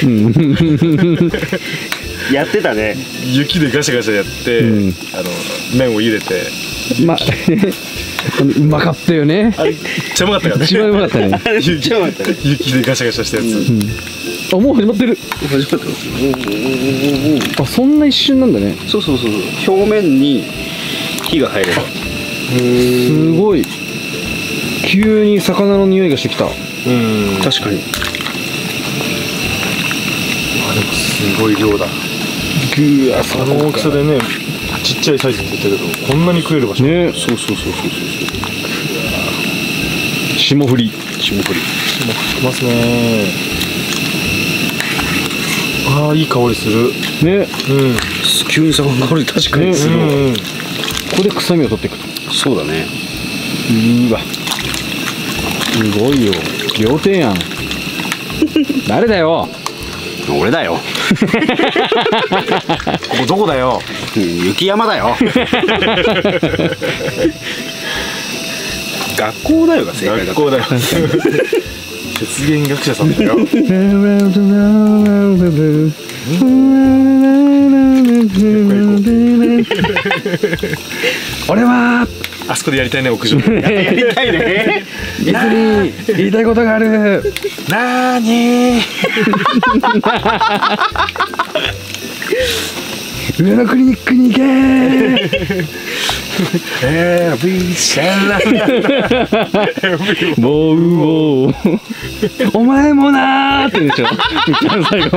やってたね。 雪でガシャガシャやって、 うんあの麺を茹でて、 ま、うまかったよね。 あれめっちゃうまかったからね。 一番うまかったね。 あれめっちゃうまかったね。 雪でガシャガシャしたやつ。 あ、もう始まってる。 始まったの。 あ、そんな一瞬なんだね。 そうそうそうそう。表面に火が入れば。 すごい。急に魚の匂いがしてきた。 うん。 確かに。 あでもすごい量だ。 ぐわ、 あの大きさでね、ちっちゃいサイズって言ったけど、こんなに食える場所。 ね。 そうそうそうそうそう。 霜降り。 霜降り。 霜降ってますね。ああいい香りする。 ね。 うん。 急に魚の香り確かにするわ。 うんうん。 ここで臭みを取っていく。 そうだね。 うわ。すごいよ。仰天やん。誰だよ。 俺だよ。 ここどこだよ。 雪山だよ。学校だよが正解だった。 学校だよ。雪原学者さんだよ。 俺はあそこでやりたいね、屋上。 やりたいね。 別に言いたいことがある。 なーに上のクリニックに行けー。 エビシャラボウボウお前もなーって言うんでしょ。一番最後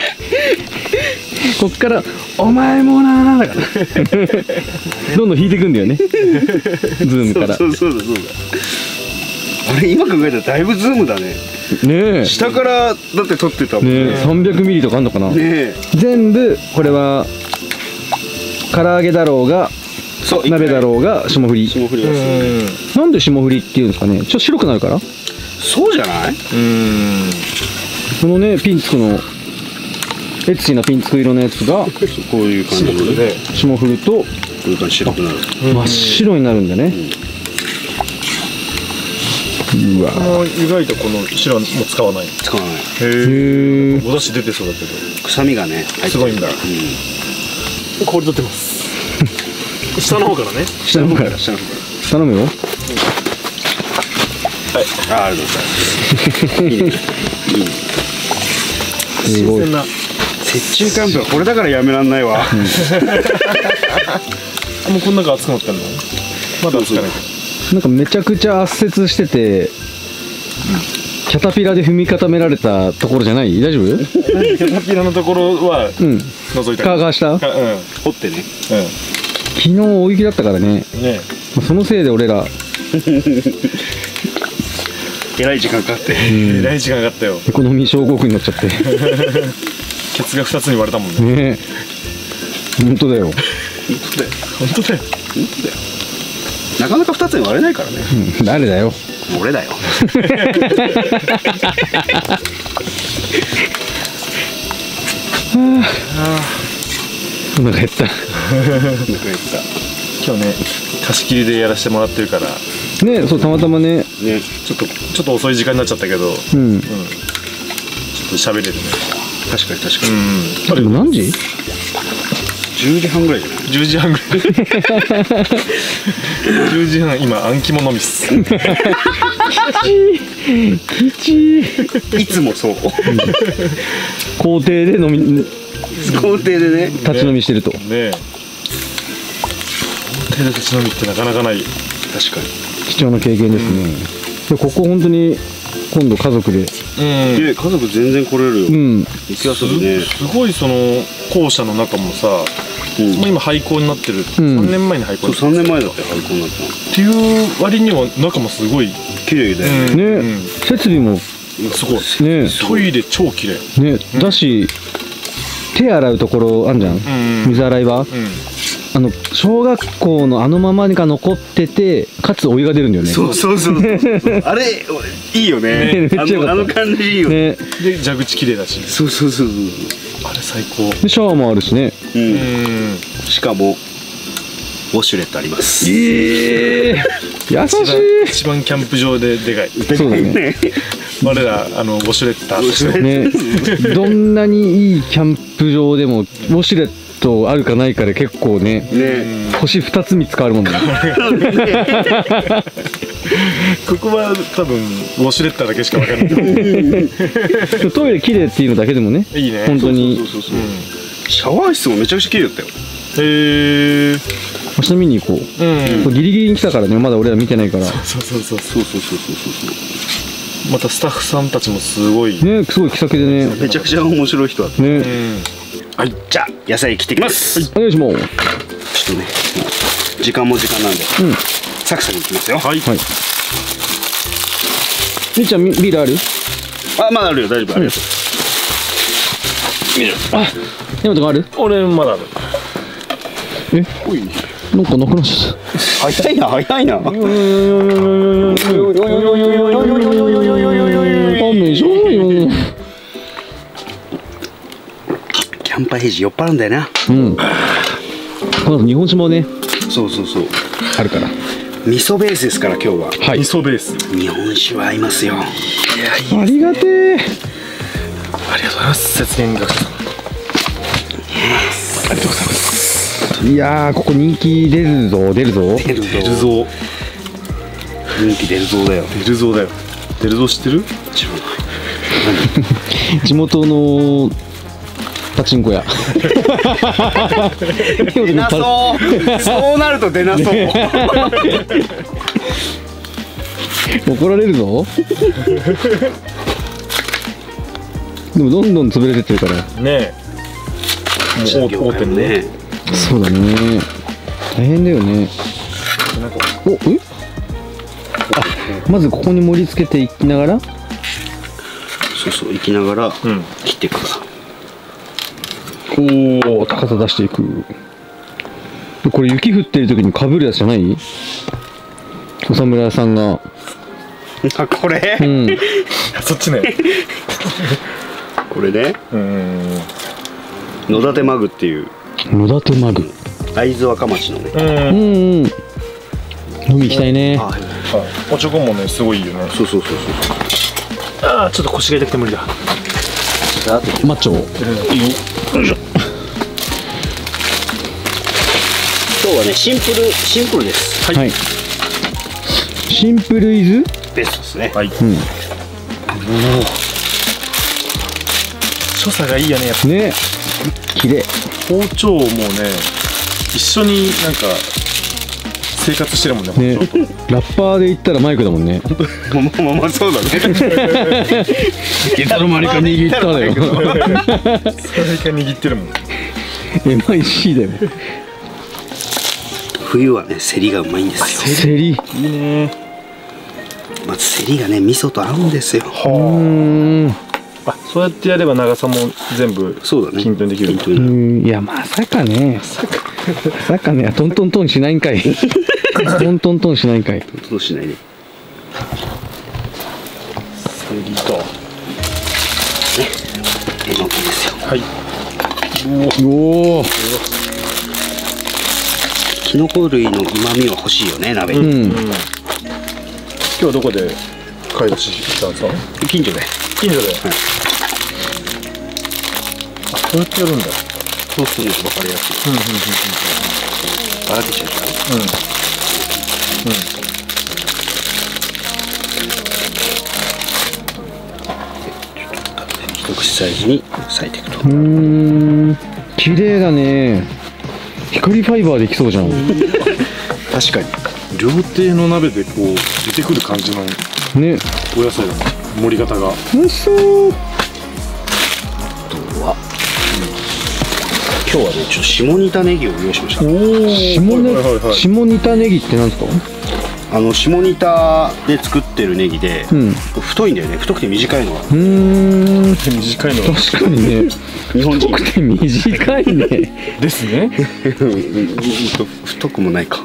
こっからお前もなーだからどんどん引いていくんだよね、ズームから。 そうそうそうそうだ。あれ今考えたらだいぶズームだね。 ねえ下からだって撮ってたもんね。 ねえさんびゃくミリとかあんのかな。 ねえ。 全部これは唐揚げだろうがそう鍋だろうが霜降り。 霜降りがする。 なんで霜降りっていうんですかね。ちょっと白くなるから。 そうじゃない？ うん。 このねピンツクのエッチなピンツク色のやつがこういう感じでね。 霜降るとこういう感じ白くなる。 真っ白になるんだね。うわこの意外とこの白も使わない。 使わない。 へへえ。 お出汁出てそうだけど。 臭みがね。 すごいんだ。 うん。 氷取ってます。下の方からね。 下の方から下の方か頼むよ。 ら。あ、ありがとうございます。いいね。いいね。 すごい。 新鮮な。 雪中キャンプはこれだからやめらんないわ。 もうこの中熱くなってんの？まだ熱かないけど。 なんかめちゃくちゃ圧雪してて、キャタピラで踏み固められたところじゃない？大丈夫？ キャタピラのところはうん。 覗いた。 乾かした？ かうん。 掘ってね。 昨日大雪だったからね。 うん。ね。 そのせいで俺らえらい時間かかって。 えらい時間かかったよ。 エコノミー症候群になっちゃって。 ケツが二つに割れたもんね。 ねえ。本当だよ。 本当だよ。 本当だよ。 本当だよ。なかなか二つに割れないからね。 うん、誰だよ。 俺だよ。 お腹減った。 今日ね貸し切りでやらせてもらってるから、 ねえ、そうたまたまね。 ね。 ちょっとちょっと遅い時間になっちゃったけど、ちょうん。 っと喋れるね。 確かに確かうに。 ん。あれでも何時？ じゅうじはんぐらいじゃない？ じゅうじはんぐらい。じゅうじはん今あん肝のみっす。 きちい。 いつもそう。 校庭で飲み校庭でね。 立ち飲みしてると。 ねえ。手で立ち飲みってなかなかない。 確かに。 貴重な経験ですね。でここ本当に今度家族で。 うん。 で家族全然来れるよ。 うん。 雪遊びね。 すごいその校舎の中もさ、 うんもう今廃校になってる。 んさんねんまえに廃校そうになってる。 さんねんまえだって廃校になったの。 っていう割には中もすごい綺麗だよね。 ね、 うん設備もすごい。 ねトイレ超綺麗。 ね、だし手洗うところあんじゃん、 うん水洗い場、 うん。 あの小学校のあのままが残っててかつお湯が出るんだよね。 そうそうそうそうあれいいよね。 ねめっちゃあよかったのあの感じいいよね。 ねで蛇口綺麗だし。 そうそうそうそう。 あれ最高。 でシャワーもあるしね。 う。 うんん。 しかもウォシュレットあります。 ええ優し一番い。 一番キャンプ場ででかい。 そうだね。 我らあのウォシュレッターとして。 ね、どんなにいいキャンプ場でもウォシュレットあるかないかで結構ね、 ね。 星ふたつみっつ変わるもんね。 ここは多分ウォシュレッターだけしかわかんない。 トイレ綺麗っていうのだけでもね、 いいね。 本当にそうそうそうそう。シャワー室もめちゃくちゃ綺麗だったよ。 へえ。 明日見に行こう。 うん。 これギリギリに来たからね、まだ俺ら見てないから。 そうそうそうそう。 そうそうそうそうそうまたスタッフさんたちもすごい。 ね、すごい気さくでね。 めちゃくちゃ面白い人だった。 ね、 うん。 はい、じゃあ野菜切ってきます。 お願いします。 ちょっとね、もう時間も時間なんで、 うん。 サクサクいきますよ。 はい。 はい。みーちゃん、ビールある？ あ、まだあるよ、大丈夫、ありがとう。見る。 あ、ヤマトがある？ 俺まだある。 え、 おい、 なんかなくなっちゃっ早いな、早いな。 た。雨じゃんよ。 キャンパーヘイジ酔っ払うんだよな。 うん。 この後日本酒もねそうそうそう、 あるから。 味噌ベースですから今日は。 はい、 味噌ベース。 日本酒は合いますよ。 ありがてえ。 ありがとうございます。節電学さん。ありがとうございます。 いやー、ここ人気出るぞ出るぞ。 出る出るぞ。 人気出るぞだよ。 出るぞだよ。出るぞ知ってる？ 知らない。 地元のパチンコ屋。 出なそう。そうなると出なそう。 怒られるぞ。でもどんどん潰れてってるから。 ねえ。もう大手ね。 そうだね。大変だよね。お、え？あ、まずここに盛り付けていきながら。 そうそう、行きながらうん切っていくから。 おお、高さ出していく。これ雪降ってる時にかぶるやつじゃない？お侍さんが。 あ、これ、 うん。 そっちね。 これね、 うん。 野立マグっていう野立マグ。 会津若町のね。 うん。 うんうん。飲み行きたいね。 あ、 おちょこもねすごいいいよね。 そうそうそうそう。 ああちょっと腰が痛くて無理だ。 マッチョ。 いいよ。よいしょ。 今日はね、シンプルシンプルです。 はい。シンプルイズ。 ベストですね。 はい。 うん。 所作がいいよねやっぱ。 ね。綺麗。 包丁もね一緒になんか生活してるもんね。 ね。ラッパーで言ったらマイクだもんね。 まあまあまあそうだね。 いつの間にか握っただよ。 それが握ってるもん。 エムアイシー だよ。 冬はね、セリがうまいんですよ。 セリ。 いいね。 まずセリがね、味噌と合うんですよ。 うーん。 あ、そうやってやれば長さも全部そうだね。 均等にできるんだ。 うーん、いやまさかね。まさかね、トントントンしないんかい。トントントンしないんかい。 そうしないで。 セリと。 えのきですよ。 はい。 おお。 キノコ類の旨味は欲しいよね、鍋に。 うん。 今日はどこで買い出ししたんですか？ 近所で。 近所で。 はい。 あ、そうやってやるんだ。 そうするのが分かりやすい。 うんうんばらけちゃうから。 うんうん。うん。 一口サイズに裂いていくと。 うーん。綺麗だね。光ファイバーできそうじゃん。 確かに。 料亭の鍋でこう出てくる感じのね。 お野菜の盛り方が。 美味しそう。 今日はね、ちょっと下仁田ネギを用意しました。 下ね、下仁田ネギってなんですか？ あの下仁田で作ってるネギで、 うん。う太いんだよね。太くて短いのが。 ーん。 短いのが確かにね。 日本人太くて短いね。 ですね。 太くもないか。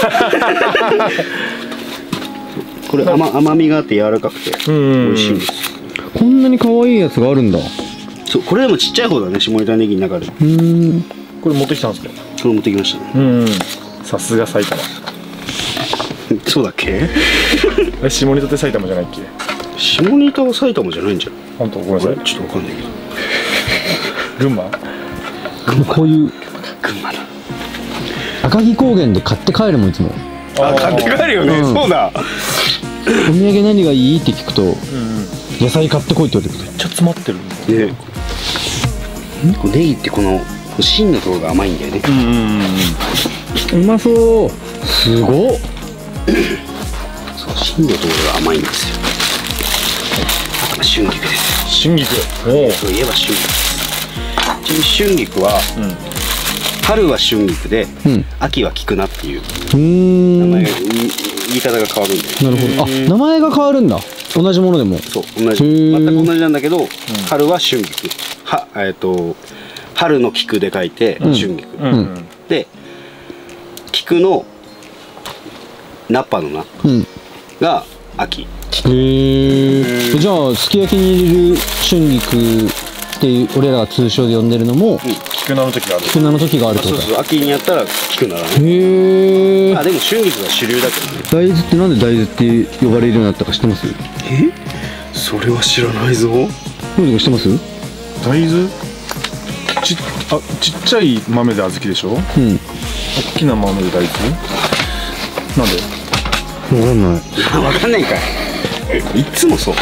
これ甘甘みがあって柔らかくて美味しいんです。 こんなに可愛いやつがあるんだ。 そう、これでもちっちゃい方だね、下仁田ネギの中で。 うーん。 これ持ってきたんですか？ それ持ってきましたね。 うん。さすが埼玉。 そうだっけ？ え、下仁田って埼玉じゃないっけ？ 下仁田は埼玉じゃないんじゃん。 本当ごめんなさい。 ちょっとわかんないけど。 群馬？ こういう群馬だ。 赤城高原で買って帰るもんいつも。 あ、買って帰るよね。 うんそうだ。 お土産何がいいって聞くとうんうん。 野菜買ってこいって言われてくる。 めっちゃ詰まってる。 ね。こうネギってこの芯のところが甘いんだよね。 うんうんうん。 うまそう。すごっ。 そう、芯のところが甘いんですよ。あとは春菊です春菊。およ。そういえば春菊です。ちなみに春菊はお。うん。 春は春菊で、 うん。 秋は菊菜っていううーん。 名前がなる言い方が変わるんで。 ほど。あ、名前が変わるんだ。同じものでも。 そう、同じへー全く同じなんだけど、春は春菊、はえっ、と春の菊で書いてうん春菊、 うんうん。 で菊の菜っぱの菜うん。 が秋。 へえ。じゃあすき焼きに入れる春菊って俺らが通称で呼んでるのも菊菜の時がある。 菊菜の時があるってことだ。 そうそう、秋にやったら菊菜だね。 へえ。 あ、でも春菊が主流だけどね。 大豆ってなんで大豆って呼ばれるようになったか知ってます？ え、それは知らないぞ。 どういうの知ってます？ 大豆ちあちっちゃい豆で小豆でしょ。 うん。 大きな豆で大豆。なんで？ わかんない。 わかんないかい。いっつもそう。こ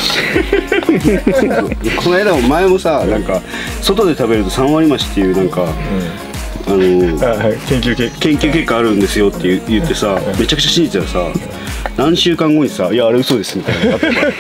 の間も前もさ、なんか外で食べるとさん割増しっていうなんか、あの研究結研究結果あるんですよって言ってさ、めちゃくちゃ信じたらさ、何週間後にさ、いやあれ嘘ですみたいなのがあったから。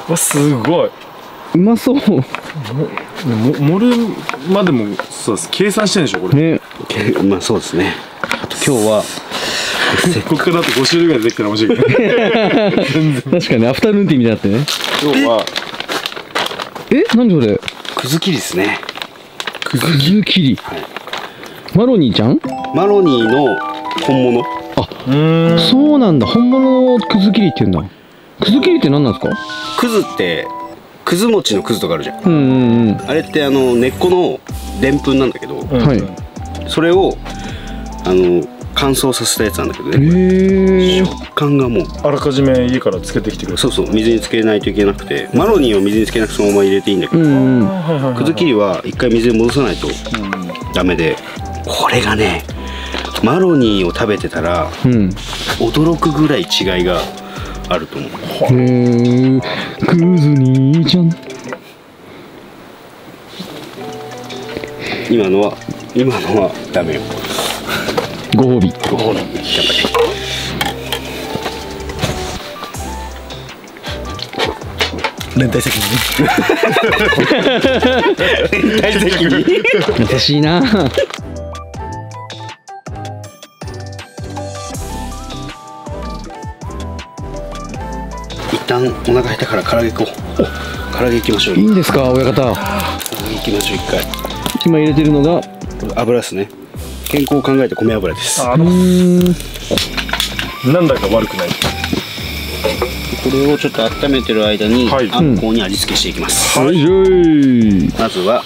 わ、すごい。 うまそう。 も盛るまでもそうです。計算してるんでしょこれ。 ね。 まあそうですね。あと今日はここからだとご種類ぐらいできたら面白いけど。 確かにアフタヌーンティーみたいになってね。 今日はえ、何それ？ くず切りですね。 くず切り。マロニーちゃん？ マロニーの本物。 あ、そうなんだ。本物のくず切りって言うんだ。くず切りって何なんですか？ くずってくず餅のくずとかあるじゃん。 うんうんうん。 あれってあの根っこのでんぷんなんだけど、 はい。 それをあの乾燥させたやつなんだけどへね。 え。 食感がもう、 あらかじめ家からつけてきてください。 そうそう、水につけないといけなくて、マロニーを水につけなくてそのまま入れていいんだけど、 うんうん。 くず切りは一回水に戻さないとダメで、これがね、マロニーを食べてたらうん。 驚くぐらい違いがあると思う。 へえ。くず兄ちゃん。 今のは今のはダメよ。 ご褒美。 ご褒美、やっぱり。 連帯責任。 連帯責任。 優しいな。 一旦お腹減ったから唐揚げ行こう。唐揚げ行きましょう。 いいんですか、親方。 唐揚げ行きましょう。一回今入れてるのが。 油ですね。健康を考えて米油です。 あうーん。 なんだか悪くない。 これをちょっと温めてる間に、 はいあんこうに味付けしていきます。 はいよい。 まずは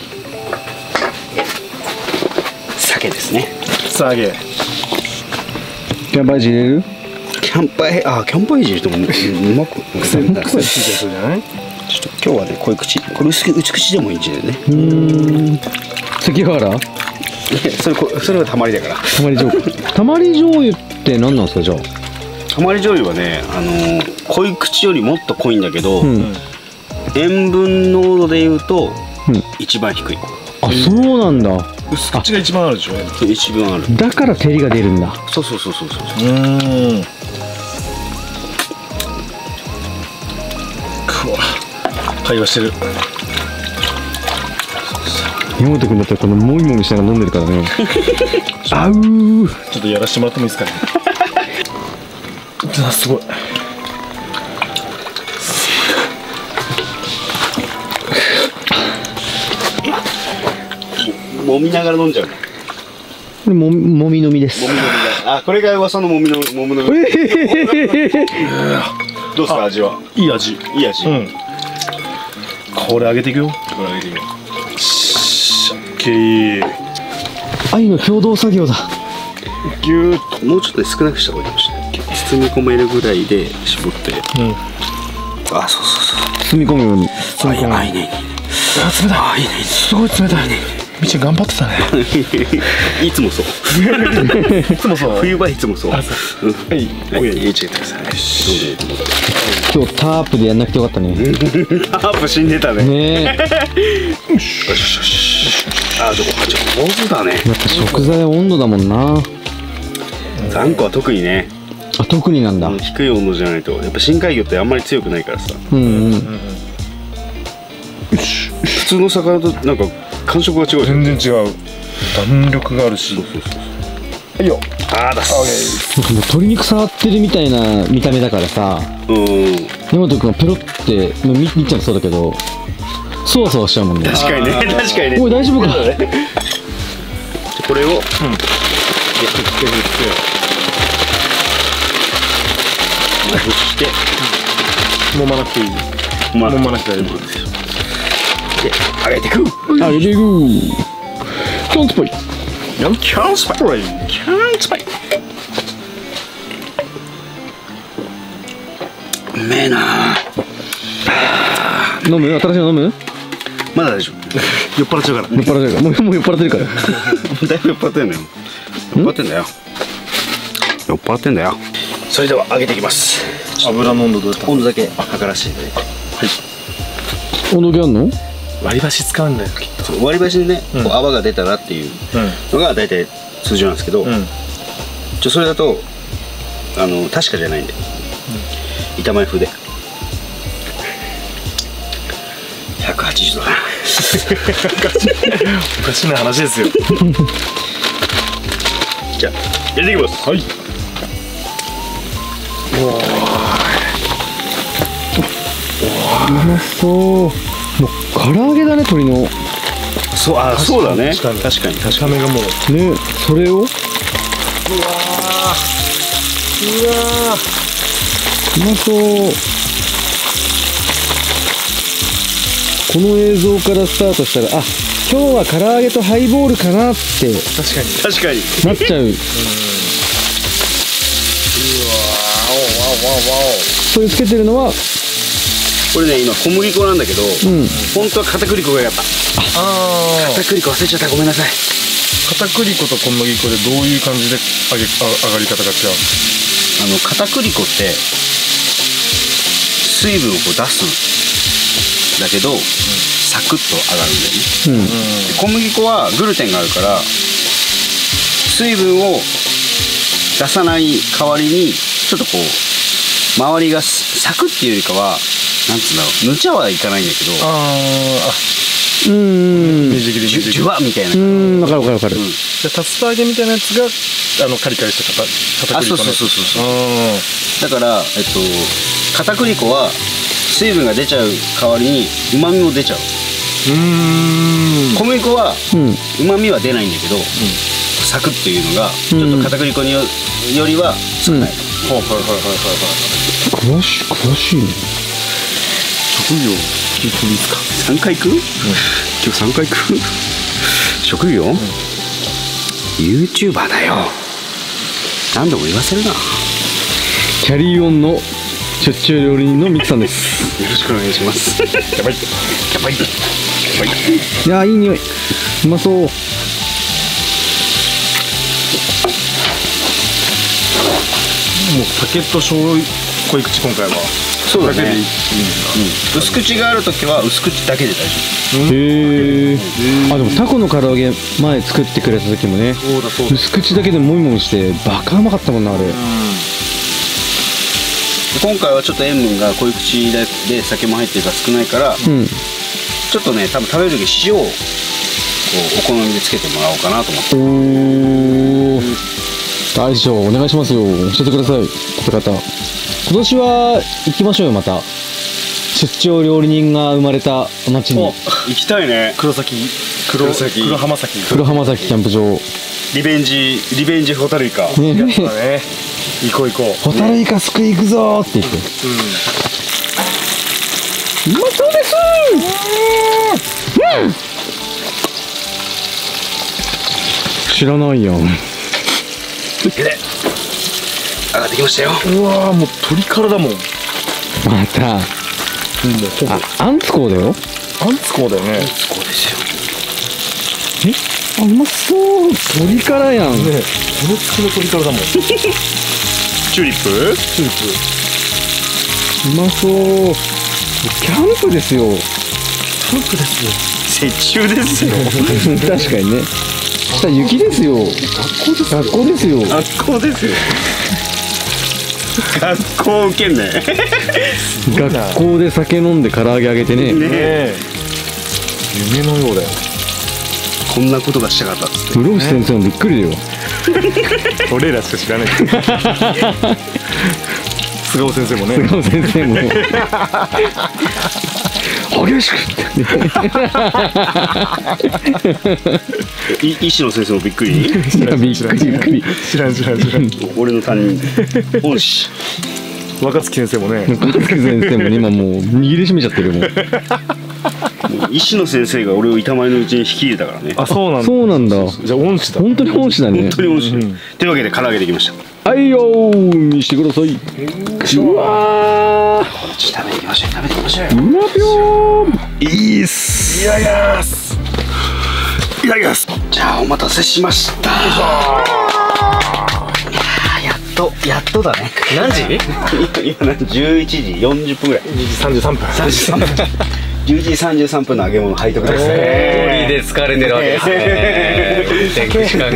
鮭ですね。 さあげ。 キャンパージ入れる？ キャンパーあキャンパー汁ともうまく臭い臭いついたやつじゃない？ ちょっと今日はね濃い口、これ薄く薄口でもいいんじゃないね。 うーん。関ヶ原？ いやそれこそれはたまりだから。 たまり醤油。たまり醤油って何なんですか、じゃあ。 たまり醤油はね、あのー濃い口よりもっと濃いんだけど、 うん。 塩分濃度で言うと、 うん一番低い。 あ、そうなんだ。 薄口が一番あるでしょ。 一番ある。 だから照りが出るんだ。 そうそうそうそうそう。 うん。くわ。会話してる。 山本君だったらこのもみもみしながら飲んでるからね。あうー。 ちょっとやらせてもらってもいいですかね。あ、すごい。 もみながら飲んじゃう。 これもみもみ飲みです。 もみ飲みだ。あ、これが噂のもみのもみのみ。どうですか味は？ いい味。 いい味。 うん。これ揚げていくよ。 これあげてみよう。 しゃっけー。 愛の共同作業だ。 ぎゅーっともうちょっと少なくした方がいいかもしれない。包み込めるぐらいで絞って。 うん。 あ、そうそうそう。 包み込むように。 あ、いいね、いいね。 あ、冷たい。 あ、いいね、いいね。 すごい冷たいね。みちゃん頑張ってたね。 いつもそう。 いつもそう。 冬場いつもそう。 あそうんはい。 はい、入れちゃってください。 今日タープでやんなくてよかったね。 タープ死んでたね。 ねえ。やっよしよしよし。あ、でも、あ、ちょっと上手だね。 ぱ食材は温度だもんな。 あんこは特にね、 あ、特になんだ。 低い温度じゃないと、やっぱ深海魚ってあんまり強くないからさ。 うんうん。 普通の魚となんか感触が違うじゃん。 全然違う。弾力があるし。はいよ。 あーだっす。 もう鶏肉触ってるみたいな見た目だからさ、 うん。 山本君がペロってみみっちゃんもそうだけど、そわそわしちゃうもんね。 確かにね、確かにね。 おい大丈夫か。 これを、うん。まぶして、 揉まなくていい。 ま揉まなくて大丈夫。 上げてくあげていくキャンスパイキャンスパイキャンスパイうめえな。 飲む新しいの飲むまだ大丈夫。酔っ払っちゃうから。 酔っ払ってるからもうもう酔っ払ってるからだいぶ酔っ払ってんだよ。酔っ払ってんだよ。酔っ払ってんだよ。それでは揚げていきます。 油の温度どうやった？ 温度だけ測らせていただいて。 温度計あんの？ 割り箸使うんだよきっと。 割り箸でね、 うんこう泡が出たらっていうのが大体通常なんですけど、 うんうんちょそれだとあの確かじゃないんで、板前風でひゃくはちじゅうどだな。 おかしな話ですよ。 じゃあ入れていきます。 はい。 うまそうもう唐揚げだね鶏のそう、あ、そうだね。 確かに確かに確見かた目がもう。 ねそれをうわうまそうこの映像からスタートしたらあ今日は唐揚げとハイボールかなって確かに。 に確かに。 なっちゃうそれつけてるのはこれね今小麦粉なんだけど、 うん本当は片栗粉がやった。 ああ。 片栗粉忘れちゃった、ごめんなさい。 片栗粉と小麦粉でどういう感じで揚げあ上がり方が違う？ あの片栗粉って水分をこう出すんだけど、サクッと上がるんだよね。 うんで小麦粉はグルテンがあるから水分を出さない代わりにちょっとこう周りがサクッっていうよりかはなんつうんだろう、ぬちゃはいかないんだけど、 ああ。 うーんイメージ的でイメージ的ジュジュワみたいな。 うーんわかるわかるわかる、 じゃあ竜田揚げみたいなやつがあのカリカリした片片栗粉のやつ。 あそうそうそうそうあだから、えっと、片栗粉は水分が出ちゃう代わりにうまみも出ちゃう。 ーうーん。 小麦粉はうんうまみは出ないんだけど、サクッというのがちょっと片栗粉によよりは少ない。 ほうはいはいはいはいはい。 詳しい詳しいね職業聞いてもいいですか？ さんかい行く、今日さんかい行く職業、ユーチューバーだよ。何度も言わせるな。よキャリーオンの出張料理人のミキさんですろしくお願いします。やばいやばいやばい。 いやーいい匂いうまそうもう酒と醤油濃い口今回は。 そうだねだけでいいんですか？ うん、薄口があるときは薄口だけで大丈へえあでもタコの唐揚げ前作ってくれた時もねそうだそうだ。 薄口だけでもみもみしてバカうまかったもんなあれ夫。今回はちょっと塩分が濃い口でで酒も入ってるから少ないから、 うんちょっとね多分食べる時塩をこうお好みでつけてもらおうかなと思って。 おー大将お願いしますよ教えてください食べ方今年は行きましょうよまた出張料理人が生まれた町に行きたいね。 黒崎黒黒崎黒浜崎。 黒浜崎キャンプ場リベンジリベンジホタルイカ。 ねやったね。行こう行こう。 ホタルイカすくい行くぞーって言ってうまそうですーうん知らないやんで上がってきましたよ。 うわーもう鶏からだもん。 またもうほぼああんつこうだよあんつこうだよね。 そうですよ。 えあうまそう鶏からやんねこの月の鶏からだもん。チューリップ？チューリップ。 うまそうキャンプですよキャンプですよ。 雪中ですよ。 確かにね下雪ですよ学校ですよ学校ですよ。学校受けんね。 学校で酒飲んで唐揚げあげてねねねえ夢のようだよ。 こんなことがしたかったっつって。 室伏先生もびっくりだよ俺らしか知らない。菅生先生もね。 菅生先生も激しくってい医師の先生もびっくり。 いやびっくりびっくり知らん知らん知らん。 俺の担任恩師。 若槻先生もね。 若槻先生もね今もう握りしめちゃってるよもう石野先生が俺を板前のうちに引き入れたからね。 あ、そうなんだ。 そうなんだ。 じゃあ恩師だ。 本当に本誌だね本。当に面白い。というわけで唐揚げできました。 はいよー、見してください。うわー、 食べていきましょう。食べていきましょう。 うわぴょー、いいっす。 いただきます。いただきます。 じゃあお待たせしました。やっとやっとだね。 何時？ 今何じゅういちじよんじゅっぷんぐらい。 にじさんじゅうさんぷん。 さんじゅうさんぷん。じゅういちじさんじゅうさんぷんの揚げ物背徳です通りね。 で疲れてるわけですね。運転時間。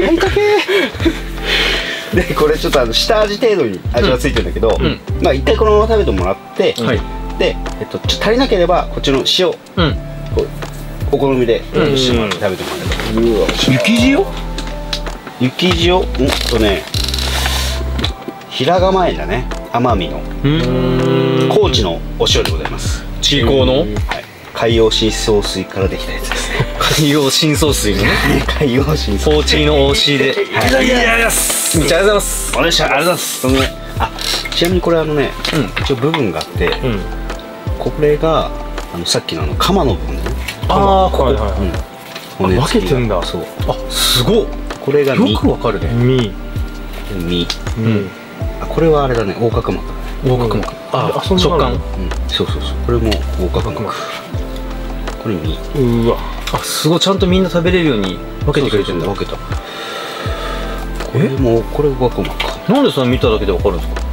でこれちょっとあの下味程度に味がついてるんだけど、まあ一回このまま食べてもらって、 はい。 でえっとちょっと足りなければこっちの塩うん。 こうお好みでしてもらって食べてもらえれば。雪塩？雪塩？うんとね、平釜園だね。奄美の高知のお塩でございます。 地高のはい。海洋深層水からできたやつですね。 海洋深層水ね。 海洋深層。 高知の オーシー で。 はい。 いやいやす。 めっちゃありがとうございます。 お願いします。ありがとうございます。そのね、あ、ちなみにこれあのね、一応部分があって、 うん。 これがあのさっきのあの鎌の部分だね。 ああ、ここ。 はいはいはい。 骨付きが分けてんだ。 そう。 あ、すごっ。 これが身。 よくわかるね。 み。 身。 うん。 あ、これはあれだね。横隔膜だね。 横隔膜。ああ、そんな食感。 うん。そうそうそう。これも横隔膜。これ身。 うわ。 あ、すごい、ちゃんとみんな食べれるように分けてくれてるんだ。 分けた。これもこれ横隔膜か。 なんでその見ただけでわかるんですか？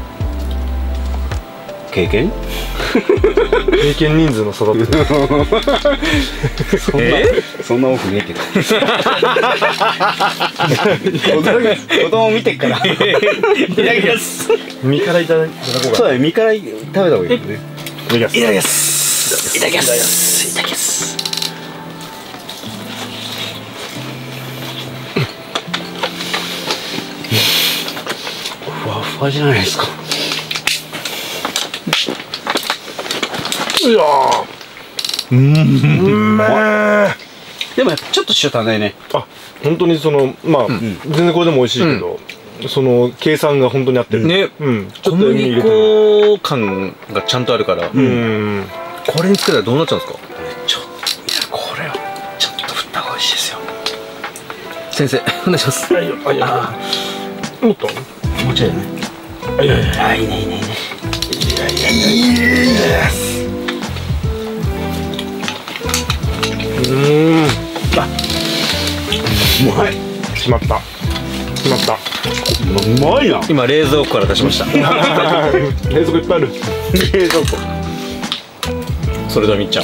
経験？ 経験人数の育て。 そんなそんな多くねえけど。子供見てっから。いただきます。 身からいただこうか。 そうだね。身から食べた方がいいよね。 いただきます。 いただきます。いただきます。いただきます。ふわふわじゃないですか。 いやー。うん。うめえ。 でもやっぱちょっと塩足んないね。 あ、本当にそのまあ全然これでも美味しいけど、その計算が本当に合ってる。 ね。 うん。ちょ小っと塩味入麦れてる。 粉感がちゃんとあるから。 うん。 これにつけたらどうなっちゃうんですか？ ちょっといやこれはちょっと振った方が美味しいですよ。 先生、お願いします。 あいやあいや。もっと。 もうちょいだね。 あいやいやいや。 あいいねいいねいいね。 うーん。 あ、うまい。 しまった。しまった。 うまいな。 今冷蔵庫から出しました。 冷蔵庫いっぱいある。 冷蔵庫。 それではみっちゃん、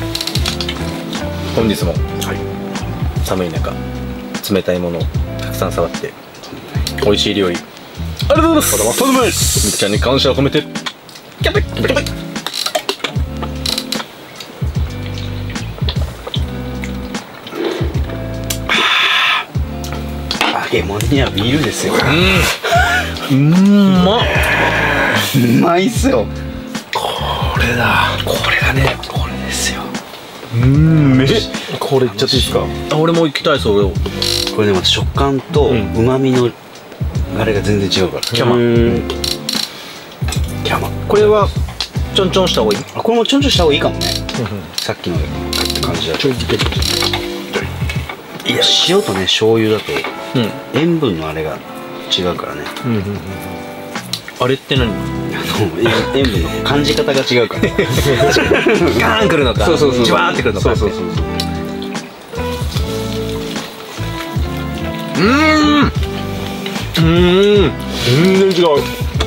本日も寒い中冷たいものをたくさん触って美味しい料理ありがとうございます。 とんでもないです。 みっちゃんに感謝を込めてキャピッキャピッ。 揚げ物にはビールですよ。 うんまっ。 うまいっすよ。 これだ。 これがね、これですよ。 うんめ。これいっちゃっていいですか？ あ、俺も行きたいそれを。 これねまた食感とうん旨味のあれが全然違うから。 キャマうんキャマ。 これはちょんちょんした方がいい？ あ、これもちょんちょんした方がいいかもね。さっきの感じだと。 ちょい漬け。 いや塩とね醤油だとうん。 塩分のあれが違うからね。 うんうんあれって何？ あの塩分の感じ方が違うから。 ガーンくるのか。 そうそうそう。 じわーってくるのか。 そうそうそうそう。 うーん。 うーん。全然違う。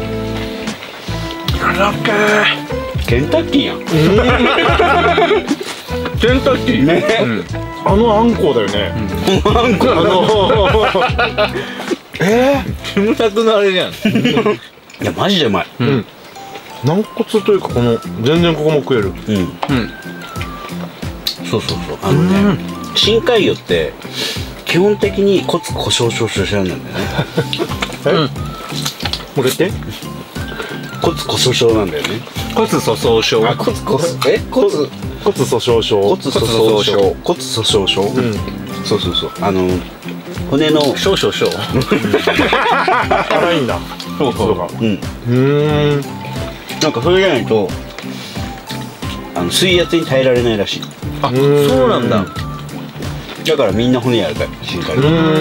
やらけー。 ケンタッキーやん。 ケンタッキー。 ね。 あのあんこだよね。 あんこあの。えキムタクのあれじゃん。 いやマジでうまい。 え。うん。軟骨というかこの全然ここも食える。 うん。 うん。 そうそうそう。あのね、深海魚って基本的に骨故障症症症なんだよね。 え？もう一回言って。 骨故障症なんだよね。 骨粗鬆症。 骨骨え骨骨粗鬆症。 骨粗鬆症。骨粗鬆症。 うん。 そうそうそう。あの骨の少々少。 辛いんだ。 そうそうか。 うん。 うーん。 なんかそれじゃないとあの水圧に耐えられないらしい。 あ、そうなんだ。 だからみんな骨やるからしっかり。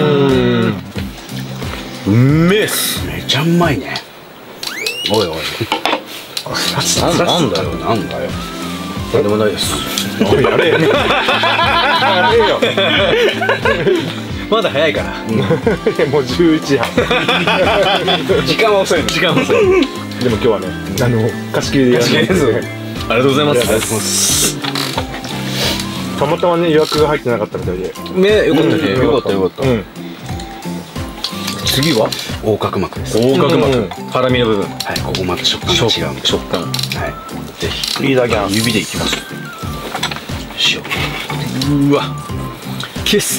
うめえっす。 めちゃうまいね。おいおい。 なんなんだよ。 なんだよ。 なんでもないです。 おいやれやれよ。 まだ早いから。 もうじゅういちじはん。 時間は遅いの。 時間遅い。 でも今日はね、あの貸し切りでやるんで。 ありがとうございま。 ありがとうございますたまたまね予約が入ってなかったみたいで。 ね、よかったね。 よかったよかった。 うん。 次は横隔膜です。 横隔膜、 うんハラミの部分。 はい、ここまた食感が違うんで。 食感。 はい。ぜひ。 いいだけは指でいきます。塩。 うわ。キス。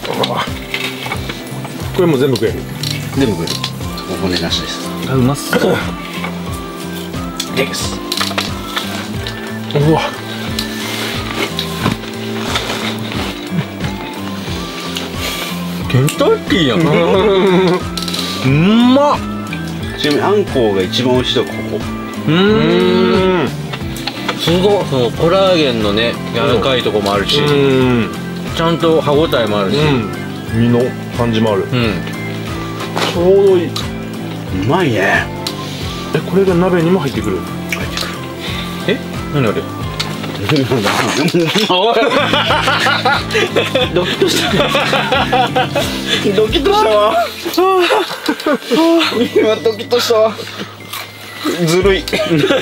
これもう全部食える。 全部食える。お骨なしです。 あ、うまそう。 です。 うわ。 ケンタッキーやん。うんまっ。 ちなみにあんこうが一番美味しいとここ。 うーん。すごい、そのコラーゲンのね柔らかいとこもあるし、 うん。 ちゃんと歯ごたえもあるし、 うん。身の感じもある。 うん。 ちょうどいい。 うまいね。 え、これが鍋にも入ってくる。 入ってくる。 え、何あれ？ ドキッとしたドキッとしたわ今ドキッとしたわずるい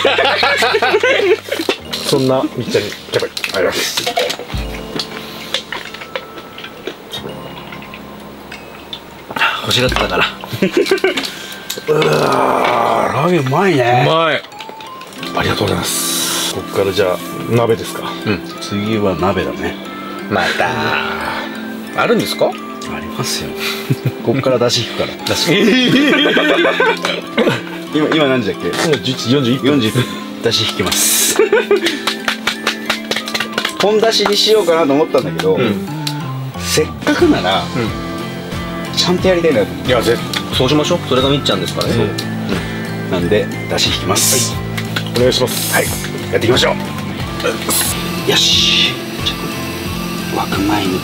そんなみっちゃんにキャベツあります欲しがってたからうわーラーメンうまいね。 うまい。 ありがとうございます。ここからじゃあ鍋ですか。 次は鍋だね。 またあるんですか？ ありますよここから出汁引くから出汁今今何時だっけ？ もうじゅういちじよんじゅういっぷん。 よんじゅっぷん出汁引きます本出しにしようかなと思ったんだけど、せっかくなら、ちゃんとやりたいなと思って。 いや、ぜそうしましょう。それがみっちゃんですからね。 なんで出汁引きます。 お願いします。 はい、やっていきましょう。よし、じゃあ沸く前に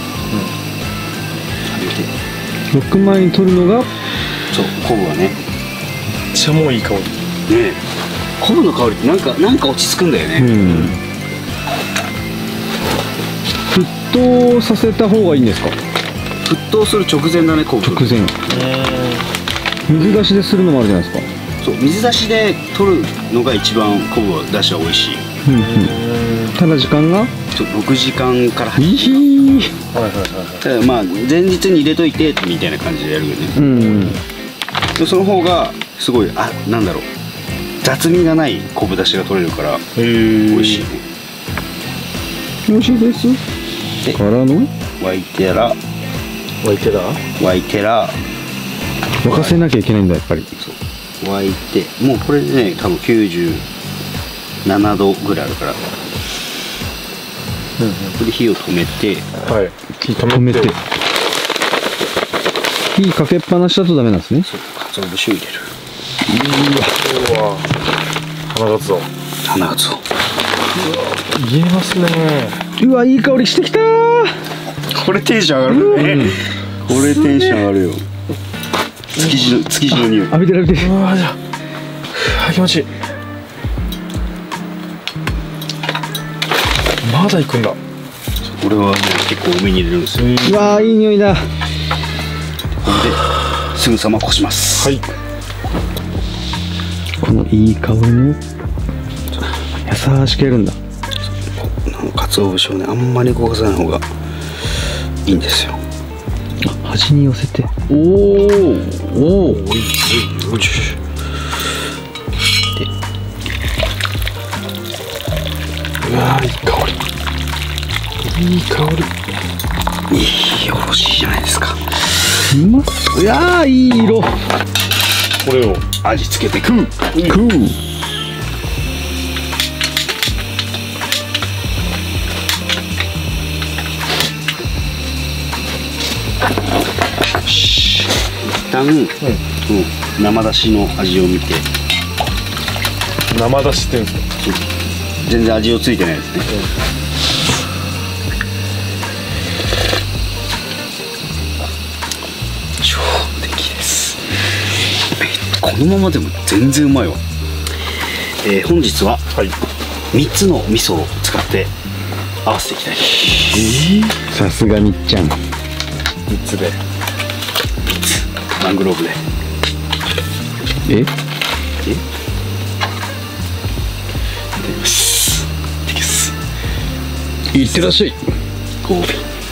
ろくまいに取るのがそう昆布はね。 めっちゃもういい香り。 ねえ、昆布の香りってなんかなんか落ち着くんだようね。 ん沸騰させた方がいいんですか？ 沸騰する直前だね、昆布。 直前水出しでするのもあるじゃないですか。 そう、水出しで取るのが一番昆布は出汁は美味しい。 うんうんただ時間がちょろくじかんからはちいじいはいはいはい。 ただまあ前日に入れといてみたいな感じでやるよね。 うんでその方がすごい、あ、なんだろう、雑味がない昆布出汁が取れるからへえ。 美味しいね。 美味しいですでからの沸いてら沸いてだ。 沸いてら沸かせなきゃいけないんだやっぱり。 沸いて、もうこれでね多分きゅうじゅうななどぐらいあるから、これで火を止めて、 はい。火止めて火かけっぱなしだとダメなんですね。 そう、鰹節を入れる。 うわ。花がつお。 花鰹。 言えますね。 うわいい香りしてきたー。 これテンション上がるね。これテンション上がるよ。築地の築地の匂い。 浴びてる浴びてる。 うわじゃあ気持ちいい。まだ行くんだ。 これはね結構多めに入れるんですよ。 うわいい匂いだ。 これですぐさまこします。 はい。 このいい香りの優しくやるんだ。 鰹節をねあんまり動かさない方がいいんですよ。 あ端に寄せて。おおおお。 でうわいい香り。いい香り。 いいよろしいじゃないですか。 うまっ。いやーいい色。 これを味付けて食う。 食う。 一旦、うん、生だしの味を見て。 生出しって言うんですか。 全然味をついてないですね。 超敵です。このままでも全然うまいわ。えー、本日はみっつの味噌を使って合わせていきたいと思います。 さすがみっちゃん。 みっつでマングローブで。 ええいただきます。いただきます。 いってらっしゃい。 ご褒美。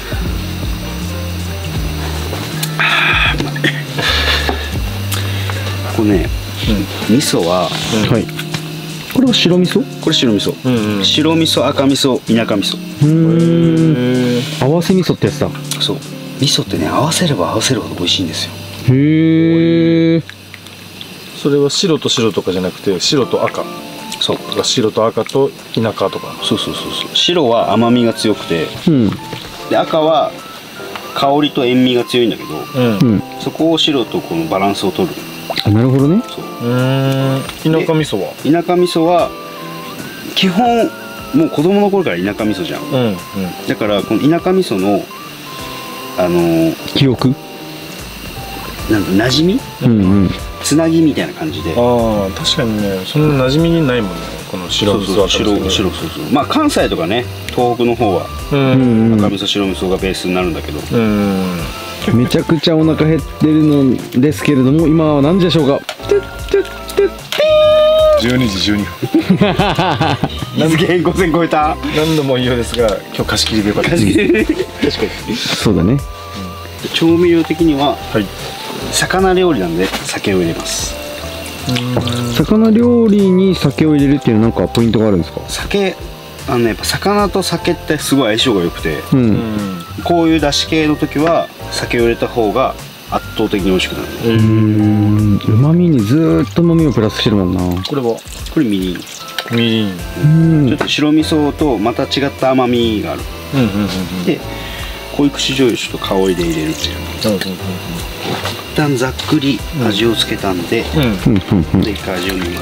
あーうまい。これね、うん、味噌は、 うん、はい。これは白味噌？ これ白味噌、うんうん、白味噌、赤味噌、田舎味噌。 うーん、合わせ味噌ってやつだ。 そう、味噌ってね、合わせれば合わせるほど美味しいんですよ。 へえ。 それは白と白とかじゃなくて白と赤。そう、白と赤と田舎とか。 そうそうそうそう。白は甘みが強くて、うん、で赤は香りと塩味が強いんだけど、うん、そこを白とこのバランスを取る。 あ、なるほどね。 そう。うーん。田舎味噌は？ 田舎味噌は基本もう子供の頃から田舎味噌じゃん。うんうん、だからこの田舎味噌のあのー、 記憶？ なんか馴染み？うんうん。つなぎみたいな感じで。 ああ、確かにね、そんな馴染みないもんね。この白味噌は。 白白そうそう。まあ関西とかね、東北の方は赤味噌白味噌がベースになるんだけど。うん。 めちゃくちゃお腹減ってるのですけれども、今は何時でしょうか？ じゅうにじじゅうにふん。 日付変更線超えた。 何度も言うようですが、今日貸し切りでよかったです。 確かに。そうだね。 調味料的には、はい、魚料理なんで酒を入れます。 魚料理に酒を入れるっていうのは何かポイントがあるんですか？ 酒、あのね、やっぱ魚と酒ってすごい相性が良くて、うん、こういう出汁系の時は酒を入れた方が圧倒的に美味しくなる。うーん、旨味にずーっと旨味をプラスしてるもんな。 これはこれみりん。 みりん、 うん、ちょっと白味噌とまた違った甘みがある。うんうんうんうん、で濃い口醤油ちょっと香りで入れるっていう。うんうんうん、一旦ざっくり味をつけたんで、うん、で一回味を見ます。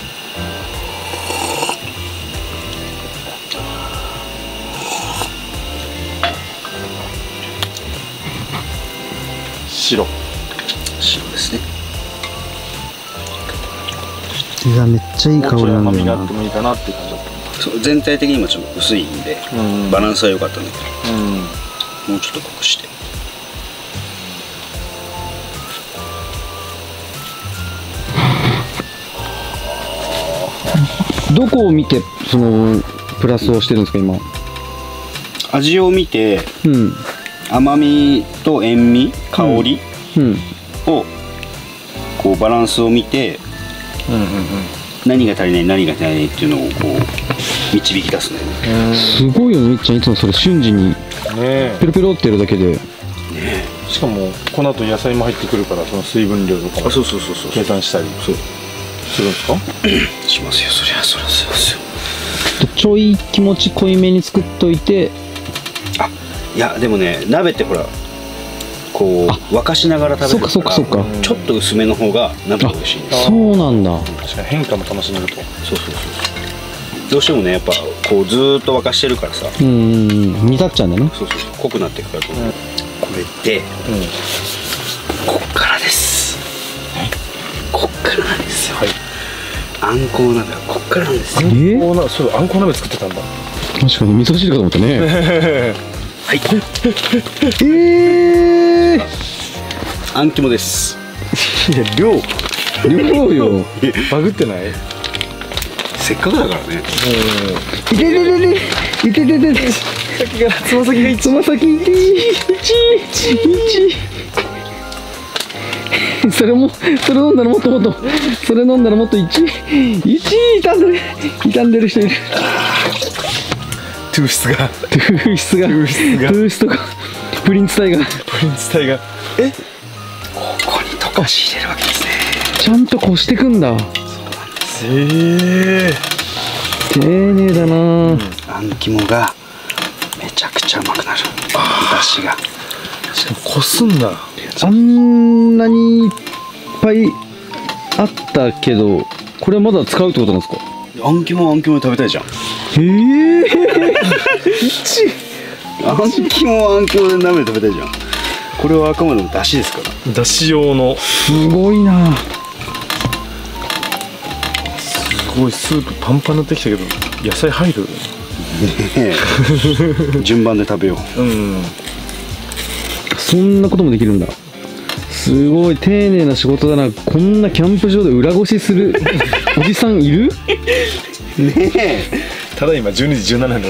白白ですね。 いや、めっちゃいい香りなんだよな。 もうちょい甘みがあってもいいかなっていう感じだった。 そう、全体的に今ちょっと薄いんで、うん、バランスは良かったんだけど、うん、もうちょっと濃くして。 どこを見てそのプラスをしてるんですか今？ 味を見て、うん、甘みと塩味、香りをこうバランスを見て、うんうんうん、何が足りない何が足りないっていうのをこう導き出すんだよね。 すごいよね、みっちゃん。いつもそれ瞬時にペロペロってやるだけで、ね、 しかもこの後野菜も入ってくるから、その水分量とかも計算したりそうするんですか？ しますよ、そりゃそりゃそうですよ。 ちょい気持ち濃いめに作っといて。 あ、いやでもね、鍋ってほらこう沸かしながら食べるから、そうかそうかそうか、ちょっと薄めの方が鍋が美味しいんです。 そうなんだ。 確かに変化も楽しめると。そうそうそうそう。 どうしてもね、やっぱこうずーっと沸かしてるからさ、 うん、煮立っちゃうんだね。 そうそうそう、濃くなっていくから、うん、これで、うん、こっからです。こっからなんですよ。はい。あんこう鍋はこっからなんですよ。 あんこうな、そう、あんこう鍋作ってたんだ。 確かに味噌汁かと思ったね。 はい。 ええー。 あん肝です。 いや、量量よ。 バグってない？ せっかくだからね。 いてててていてててて。 先がつま先がいつま先いて一一。それもそれ飲んだらもっともっとそれ飲んだらもっと一一傷んでる傷んでる人いる。 トゥースがトゥースがトゥースがトゥースとかプリンツ体がプリンツ体がえここに溶かし入れるわけですね。 ちゃんとこしてくんだ。そうなんです。 へえ、 丁寧だな、うん、 あん肝がめちゃくちゃうまくなる。だしがしかもこすんだ。 あんなにいっぱいあったけど、これはまだ使うってことなんですか？ あん肝はあん肝で食べたいじゃん。 へえ。 あん肝はあん肝で鍋で食べたいじゃん。 これはあくまでも出汁ですから。 だし用の。 すごいな。 すごいスープパンパンになってきたけど野菜入る？ ねえ順番で食べよう。 うん。 そんなこともできるんだ。すごい丁寧な仕事だな。こんなキャンプ場で裏ごしするおじさんいる？ ねえ。 ただいまじゅうにじじゅうななふんだ。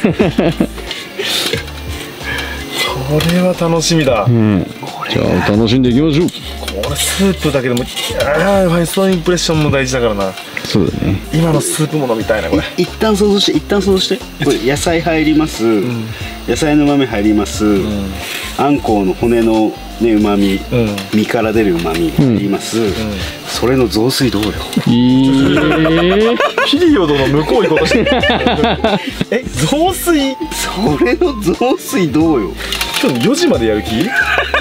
これは楽しみだ。 うん。じゃあ楽しんでいきましょう。 これスープだけでも、ああファーストインプレッションも大事だからな。 そうだね。 今のスープも飲みたいなこれ。 一旦想像して一旦想像して。これ野菜入ります。 ん、 野菜の豆入ります。 ん、 あんこうの骨のねうまみ、 うん、 身から出るうまみ入ります。 うん、 それの雑炊どうよ。 いい。 ピリオドの向こう行こうとしてる。え、雑炊？ それの雑炊どうよ。 今日よじまでやる気？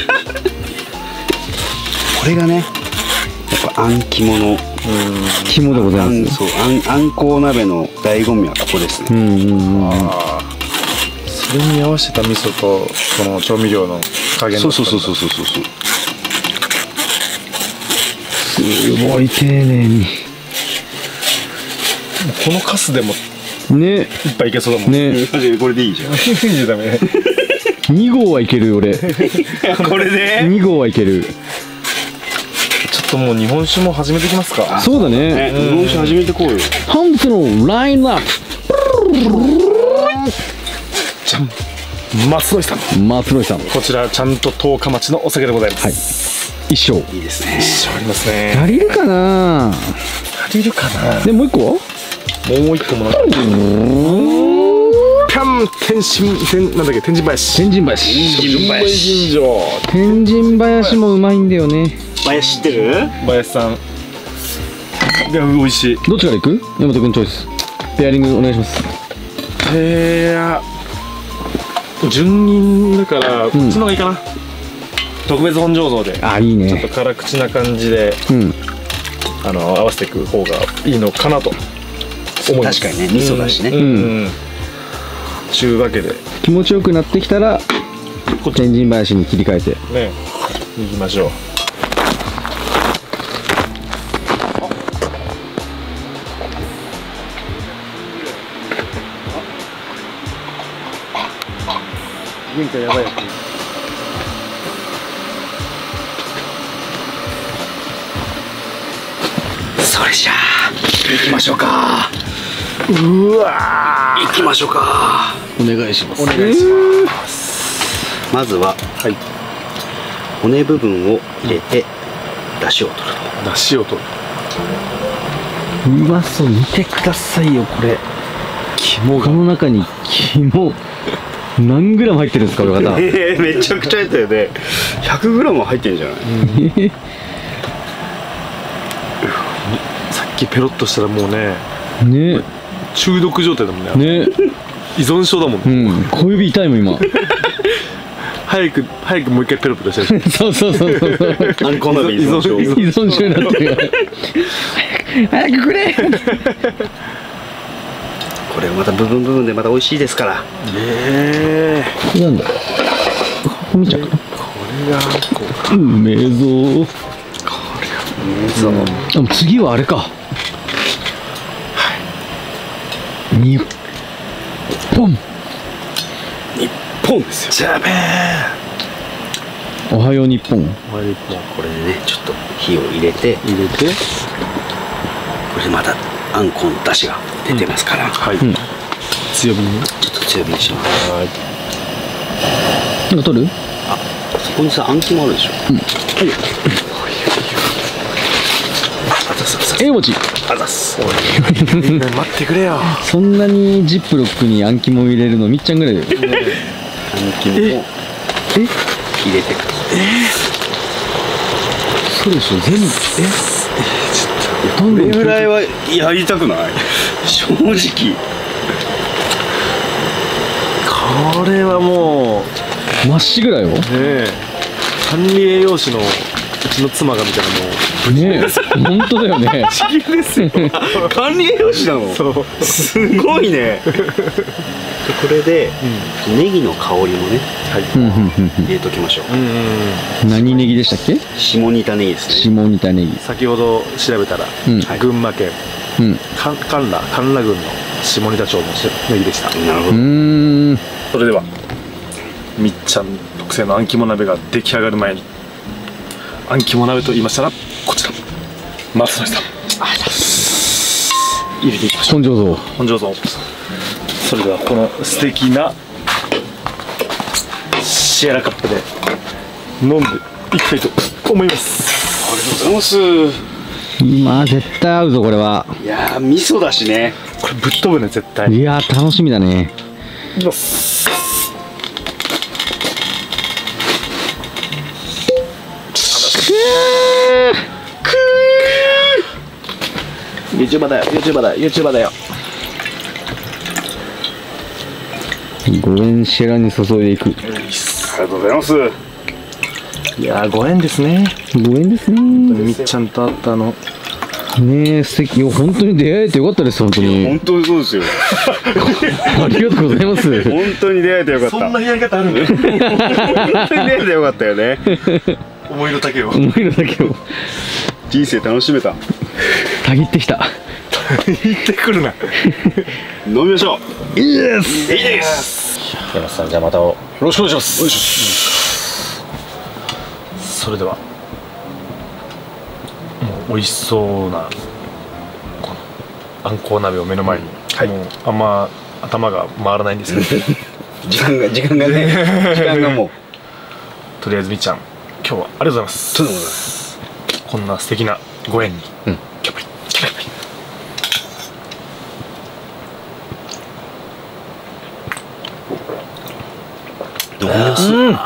これがね、やっぱあん肝の肝でございます。 そう、あんあんこう鍋の醍醐味はここですね。 うんうんうん。 ああ。それに合わせた味噌とその調味料の加減。 そうそうそうそうそうそう。 すごい丁寧に。 このカスでもね。 一杯いけそうだもんね。 これでいいじゃん。 いいじゃダメ。 にごうはいける俺。 これでにごうはいける。 ちょっともう日本酒も始めてきますか。 そうだね。 ね、日本酒始めてこうよ。 本日のラインナッじゃん。松野井さん。 松野井さん。 こちらちゃんと十日町のお酒でございます。 はい。一升。 いいですね。 一升ありますね。 足りるかな。 足りるかな。 でもう一個。 もう一個もなんか。ピャン天神天なんだっけ天神林。 天神林。 天神林。 天神林もうまいんだよね。 林知ってる？ 林さん。いや美味しい。 どっちから行く？山本君チョイス。ペアリングお願いします。 へえ。順人だからこっちの方がいいかな。特別本醸造で。 あ、いいね。 ちょっと辛口な感じで、 うん。 あの合わせていく方がいいのかなと思います。 確かにね、味噌だしね。 うん。うん。ちゅうわけで気持ちよくなってきたら天神林に切り替えて。 ね、行きましょう。玄関やばいやつ。 それじゃあ行きましょうか。 うわ行きましょうか。 お願いします。 お願いします。 まずははい。 骨部分を入れて出汁を取る。 出汁を取る。 うまそう。見てくださいよこれ。肝がこの中に肝何グラム入ってるんですかこれ方。 えー、めちゃくちゃ入ったよね。ひゃくグラム入ってるんじゃない？ さっきペロッとしたらもうね、 ね中毒状態だもんね。 ね。 依存症だもんうね。 ん。小指痛いもん今。 早く早くもう一回ペロペロしてる。 そうそうそうそう。 あんこ鍋依存症。 依存症になってる。早くくれ。 これまた部分部分でまた美味しいですから。 ええ。 なんだ。こみちゃんかな。 これがこうか。 うめえぞ。 そう。 でも次はあれか。日本。 日本ですよ。 じゃべおはよう日本。 お前一本これでね、ちょっと火を入れて、 入れて、 これでまたあんこの出汁が出てますから、 はい。 ん強火にね。 ちょっと強火にします。 はい。 なんか取る？ そこにさ、あん肝あるでしょ。うん。はい。あざすあざす。 えもち。 あざす。 待ってくれよ。 そんなにジップロックにあん肝を入れるのみっちゃんぐらいだよ。 あん肝を入れてください。 そうでしょ全部。え？どんこどんれぐらいはやりたくない？正直。 これはもまっしぐらよ。 うねえ、管理栄養士のうちの妻が見たらもうねえ、本当だよね。 ちぎれですよ。管理栄養士なの。そう。すごいね。これでネギの香りもね、入れときましょう。 何ネギでしたっけ？ 下仁田ネギですね。 下仁田ネギ。 先ほど調べたら群馬県甘楽甘楽郡の下仁田町のネギでした。 なるほど。 それではみっちゃん特製のあん肝鍋が出来上がる前に、あん肝鍋と言いましたらこちら松野さん入れていきましょう。 本醸造本醸造。それではこの素敵なシエラカップで飲んでいきたいと思います。 ありがとうございます。 まあ絶対合うぞこれは。 いやー味噌だしね。 これぶっ飛ぶね絶対。 いやー楽しみだね。 いきます。 YouTuber だよ YouTuber だよ YouTuber だよ。 ごえんシェラに注いでいく。 ありがとうございます。 いやーごえんですね。 ごえんですね。 みっちゃんと会ったのねえ素敵。いや本当に出会えてよかったです。本当に本当にそうですよ。 ありがとうございます。 本当に出会えてよかった。 そんなやり方あるんだよ。 本当に出会えてよかったよね。 思いの丈を思いの丈を人生楽しめた。 たぎってきた。 言ってくるな。 飲みましょう。 イエス。 いいです。 山田さんじゃあまたよろしくお願いします。 よし。 それではもう美味しそうなこのあんこう鍋を目の前に、はい、もうあんま頭が回らないんですけど時間が時間がね時間がもうとりあえずみっちゃん今日はありがとうございます。 とんでもないです。 こんな素敵なご縁に、 うん、 キャプリキャプリどうです。 うん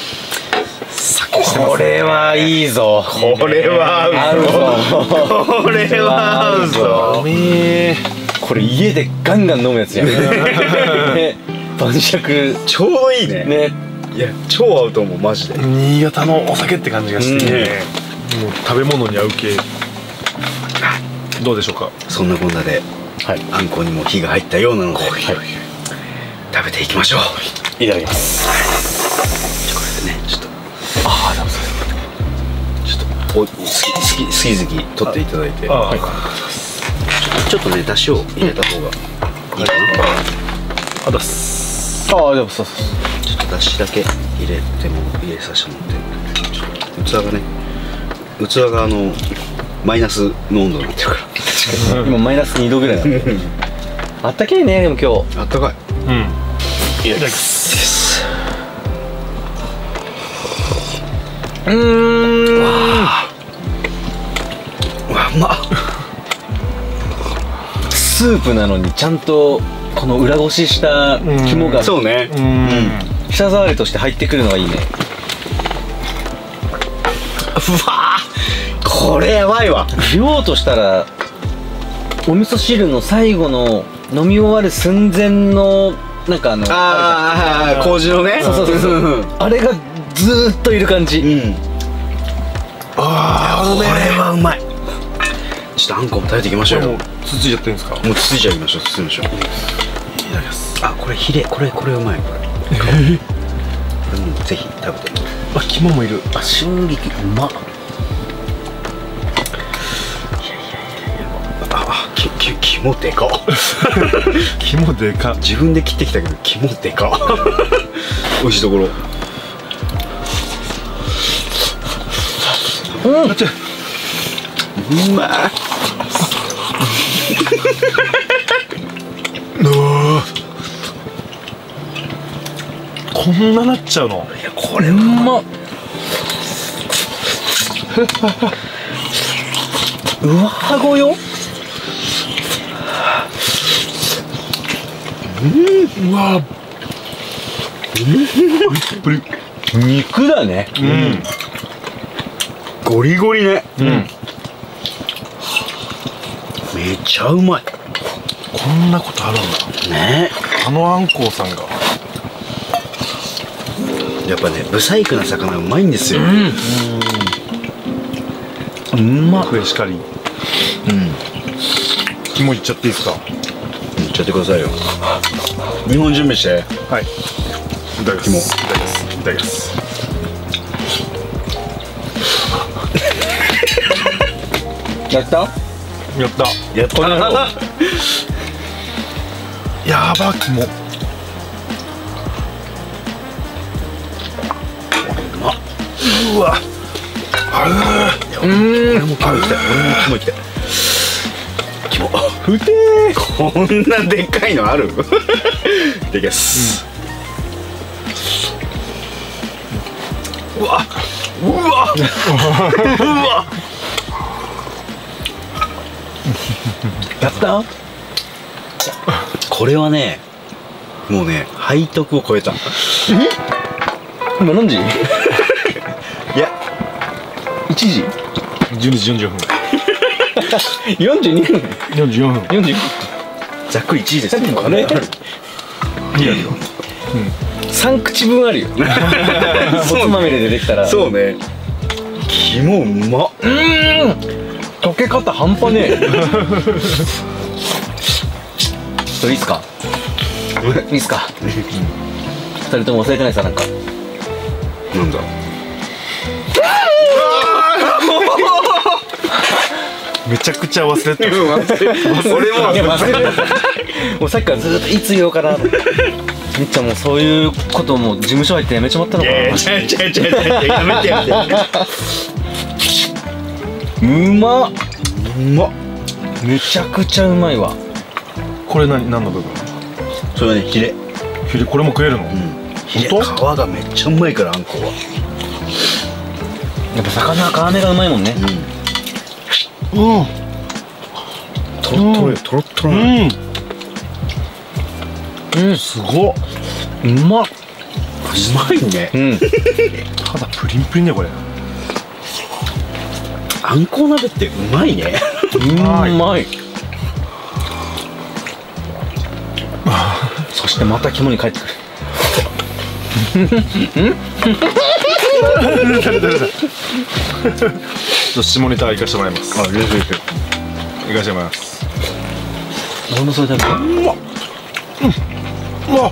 これはいいぞ。 これは合うぞ。これは合うぞ。 これ家でガンガン飲むやつじゃん。ね、晩酌ちょうどいいね。 ね。 いや超合うと思うマジで。 新潟のお酒って感じがして、ね、もう食べ物に合う系。どうでしょうか。 そんなこんなで、はい、あんこにも火が入ったようなので、はい、食べていきましょう。 いただきます。 これでねちょっと。 ああ、でもそれちょっとお好き好き好き好き取っていただいて、はい、ちょっとね出汁を入れた方がいいかな。 あだす。 ああ、でもそうそう。 ちょっと出汁だけ入れても入れさせてもらって、ちょっと器がね器があのマイナスの温度になってるから。 今マイナスにどぐらいなの。あったかいねでも今日。 あったかい。 うん。いただきます。 うーん。 わあ。うわうまっ。 スープなのにちゃんとこの裏ごしした肝がそうね。 うん。舌触りとして入ってくるのがいいね。 うわこれやばいわ。 量としたらお味噌汁の最後の飲み終わる寸前のなんかあのああ麹のね。 そうそうそうそうあれがずーっといる感じ。うん。 ああこれはうまい。ちょっとあんこも食べていきましょうよ。 もうつついちゃってるんですか。 もうつついちゃいましょう。つついましょう。いただきます。あこれヒレこれこれうまいこれ。これもぜひ食べて。 あ肝もいる。 あ春菊うまっ。あ、き、き、肝でか。 肝でか。 自分で切ってきたけど、肝でか。美味しいところ。 うん。あっちゃ。 うまい。 こんななっちゃうの。 いや、これうまっ。 上顎よ。 うん、うわ。プリプリ。 肉だね。 うん。 ゴリゴリね。 うん。 めっちゃうまい。 こんなことあるんだ。 ね。 あのあんこうさんが。 やっぱね、ブサイクな魚うまいんですよ。うん。 うまっ。 クエしかり。 うん。 肝いっちゃっていいですか。 いっちゃってくださいよ。日本準備して。 はい。いただきます。いただきます。いただきます。 やった？ やった。 やったな。 やば肝。うわ。あうーん。 俺も肝いきたい。俺も肝いきたい。肝。 ふてー。 こんなでっかいのある？いただきます。うわ。うわ。うわ。 やった？ これはね、もうね、背徳を超えた。 今何時？いや、 いちじ？ じゅうにじよんじゅうよんよんじゅうにふん？ よんじゅうよんふん。 よんじゅうざっくりいちじです。 あれ？ いやいや。 さん口分あるよ。もつまみれでできたら。 そうね。肝うまっ。 うーん。溶け方半端ねえ。ちょっといいっすか？いいっすか？二人とも忘れてないさ、なんか。 なんだ。 めちゃくちゃ忘れてる。 俺もいや忘れてない。もうさっきからずっといつ言おうかな。みっちゃんもうそういうことも事務所入ってやめちまったのかな。 いやいや、違う違う違う違う、やめてやめて。 うまっ。 うまっ。 めちゃくちゃうまいわ。 これ何何の部分？ それはね、ヒレ。 ヒレこれも食えるの？ ヒレ。皮本がめっちゃうまいから、あんこは。 やっぱ魚は皮目がうまいもんね。 うん。 とろとろよ、とろっとろなの。 うん。すごっ。 うまっ。 うまいね。 うん。 肌プリンプリンねこれ。 あんこ鍋ってうまいね。 うまい。そしてまた肝に帰ってくる。 ちょっと下ネタ行かしてもらいます。 あ、全然いける。 行かしてもらいます。 俺もそれ食べた。 うわ。うわ。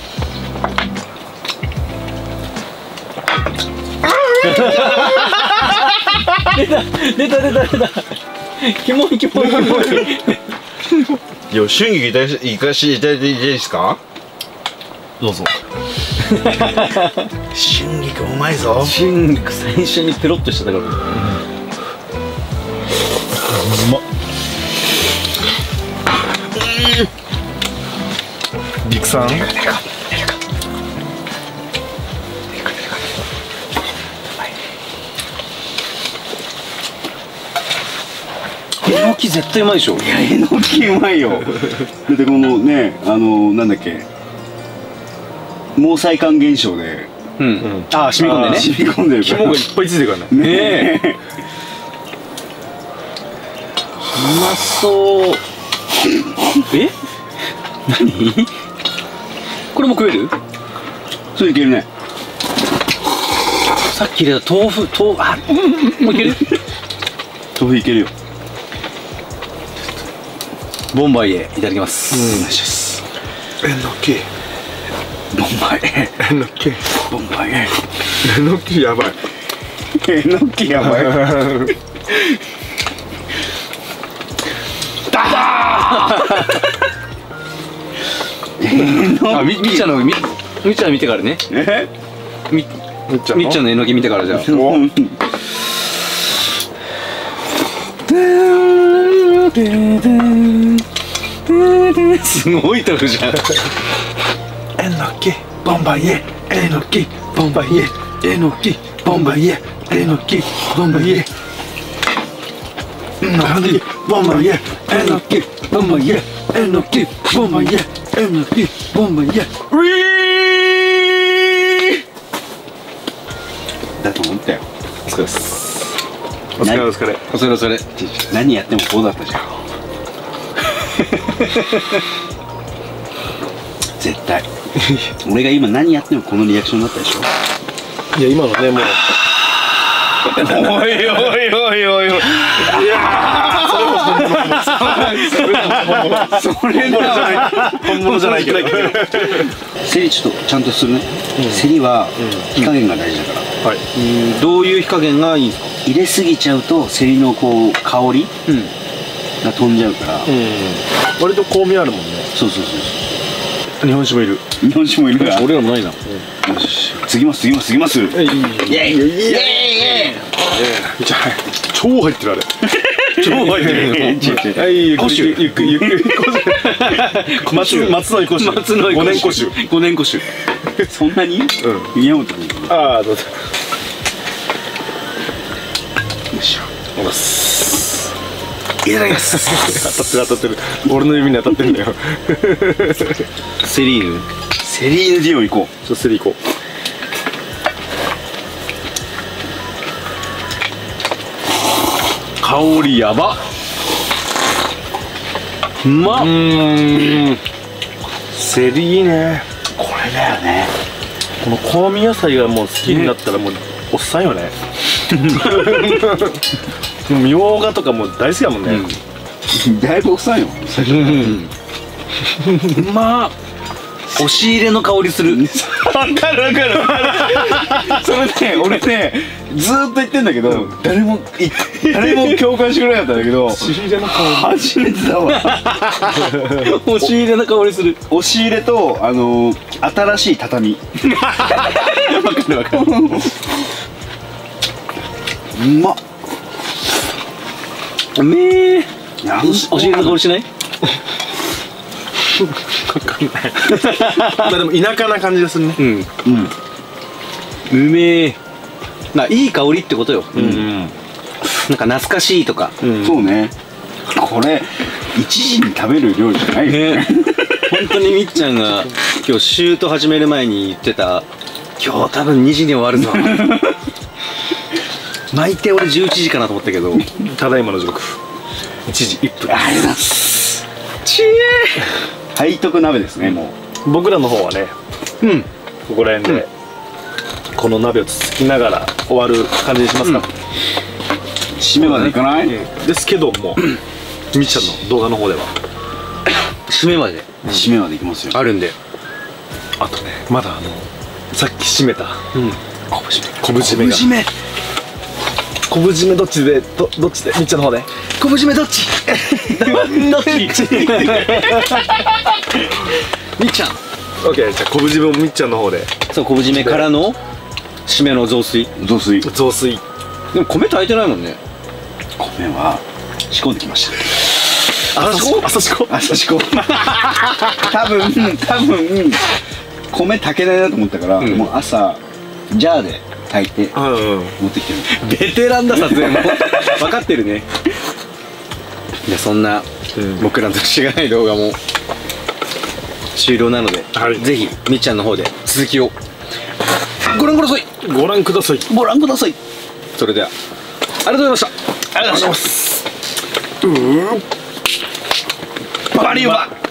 出た出た出た出た。キモいキモいキモい。 いや、春菊いただいかしていただいていいですか？ どうぞ。 春菊うまいぞ。 春菊最初にペロッとしてたから。うまっ。陸さん。 えのき絶対うまいでしょ。 いや、えのきうまいよ。だってこのね、あの、なんだっけ、毛細管現象でうん、うん、ああ染み込んでね。 染み込んでるから。 肝がいっぱいついてるからね。 ねえ。 うまそう。え何これも食える？ それいけるね。 さっき入れた豆腐豆腐あもういける？ 豆腐いけるよ。 ボンバイエいただきます。 お願いします。 えのき。 ボンバイエ。 えのき。 ボンバイエ。 えのきやばい。 えのきやばい。 あみみっちゃんのみみっちゃん見てからね。 え？ みみっちゃんのみっちゃんのえのき見てからじゃあ。すごい曲じゃん。 えのき。ボンバイエ。えのき。ボンバイエ。えのき。ボンバイエ。えのき。ボンバイエ。えのき。ボンバイエ。えのき。ボンバイエ。えのき。ボンバイエ。えのき。ボンバイエ。 だと思ったよ。 お疲れです。 お疲れお疲れ。 お疲れお疲れ。 何やってもこうだったじゃん。絶対。俺が今何やってもこのリアクションだったでしょ。 いや今のねもうおいおいおいおいおい。いやそれも本物。それも本物じゃないけど。セリちょっとちゃんとするね。セリは火加減が大事だから。 はい。どういう火加減がいいんですか？ 入れすぎちゃうとセリのこう香りが飛んじゃうから。 割と香味あるもんね。 そうそうそう日本酒もいる。 日本酒もいるから。 俺らもないな。 よし、次ます次ます次ます。イエイイエイイエイイエイ。 じゃあ超入ってるあれ。超入ってる。はい、ゆっくりゆっくりゆっくり。松松の古酒。松の五年古酒。 五年古酒。そんなに？うん。宮本君。 ああどうぞ。 よいしょ。 おます。いただきます。当たってる当たってる。俺の指に当たってるんだよ。 セリーヌ。セリーヌディオン行こう。 ちょっとセリ行こう。香りやば。 うまっ。 うん。セリいいね。 これだよね。 この香味野菜がもう好きになったらもうおっさんよね。みょうがとかも大好きだもんね。 だいぶ奥さんよ。 うまっ。押し入れの香りする。 わかるわかるわかる。それね、俺ね、ずーっと言ってんだけど、誰も誰も共感してくれなかったんだけど、 押し入れの香初めてだわ。 押し入れの香りする。 押し入れとあの新しい畳。わかるわかる。うまっ。 うめえ。 押し入れの香りしない？ まあでも田舎な感じですね。 うん。うん。うめえ。まあいい香りってことよ。うん。なんか懐かしいとか。 そうね。これ一時に食べる料理じゃないよね。 本当にみっちゃんが今日シュート始める前に言ってた。今日多分にじに終わるぞ。巻いて俺じゅういちじかなと思ったけど。 ただいまの時刻。いちじいっぷん。 ありがとうございます。 ちえ。 背徳鍋ですね、もう僕らの方はね、 うん、 ここら辺で、うん、この鍋をつつきながら終わる感じにしますか。うん、 締めまでいかない、うん、 ですけども、みっちゃんの動画の方では締めまで、 うん、締めまでいきますよ。 あるんで、 あとね、まだあのさっき締めた、うん、 昆布締め昆布締めが昆布締め昆布締めどっちでどどっちでみっちゃんの方で昆布締めどっちどっちみっちゃん。 オッケー、じゃあ昆布締めもみっちゃんの方で。 そう、昆布締めからの締めの雑炊。 雑炊雑炊。 でも米炊いてないもんね。 米は仕込んできました。 朝仕込朝仕込朝仕込多分多分米炊けないなと思ったから、うん、もう朝ジャーで炊いて持ってきてる。 ベテランだ撮影も分かってるね。いや、そんな、うん、僕らのしがない動画も終了なので、はい、ぜひみっちゃんの方で続きをご覧ください。 ご覧ください。 ご覧ください。それではありがとうございました。 ありがとうございます。 うーバリューバ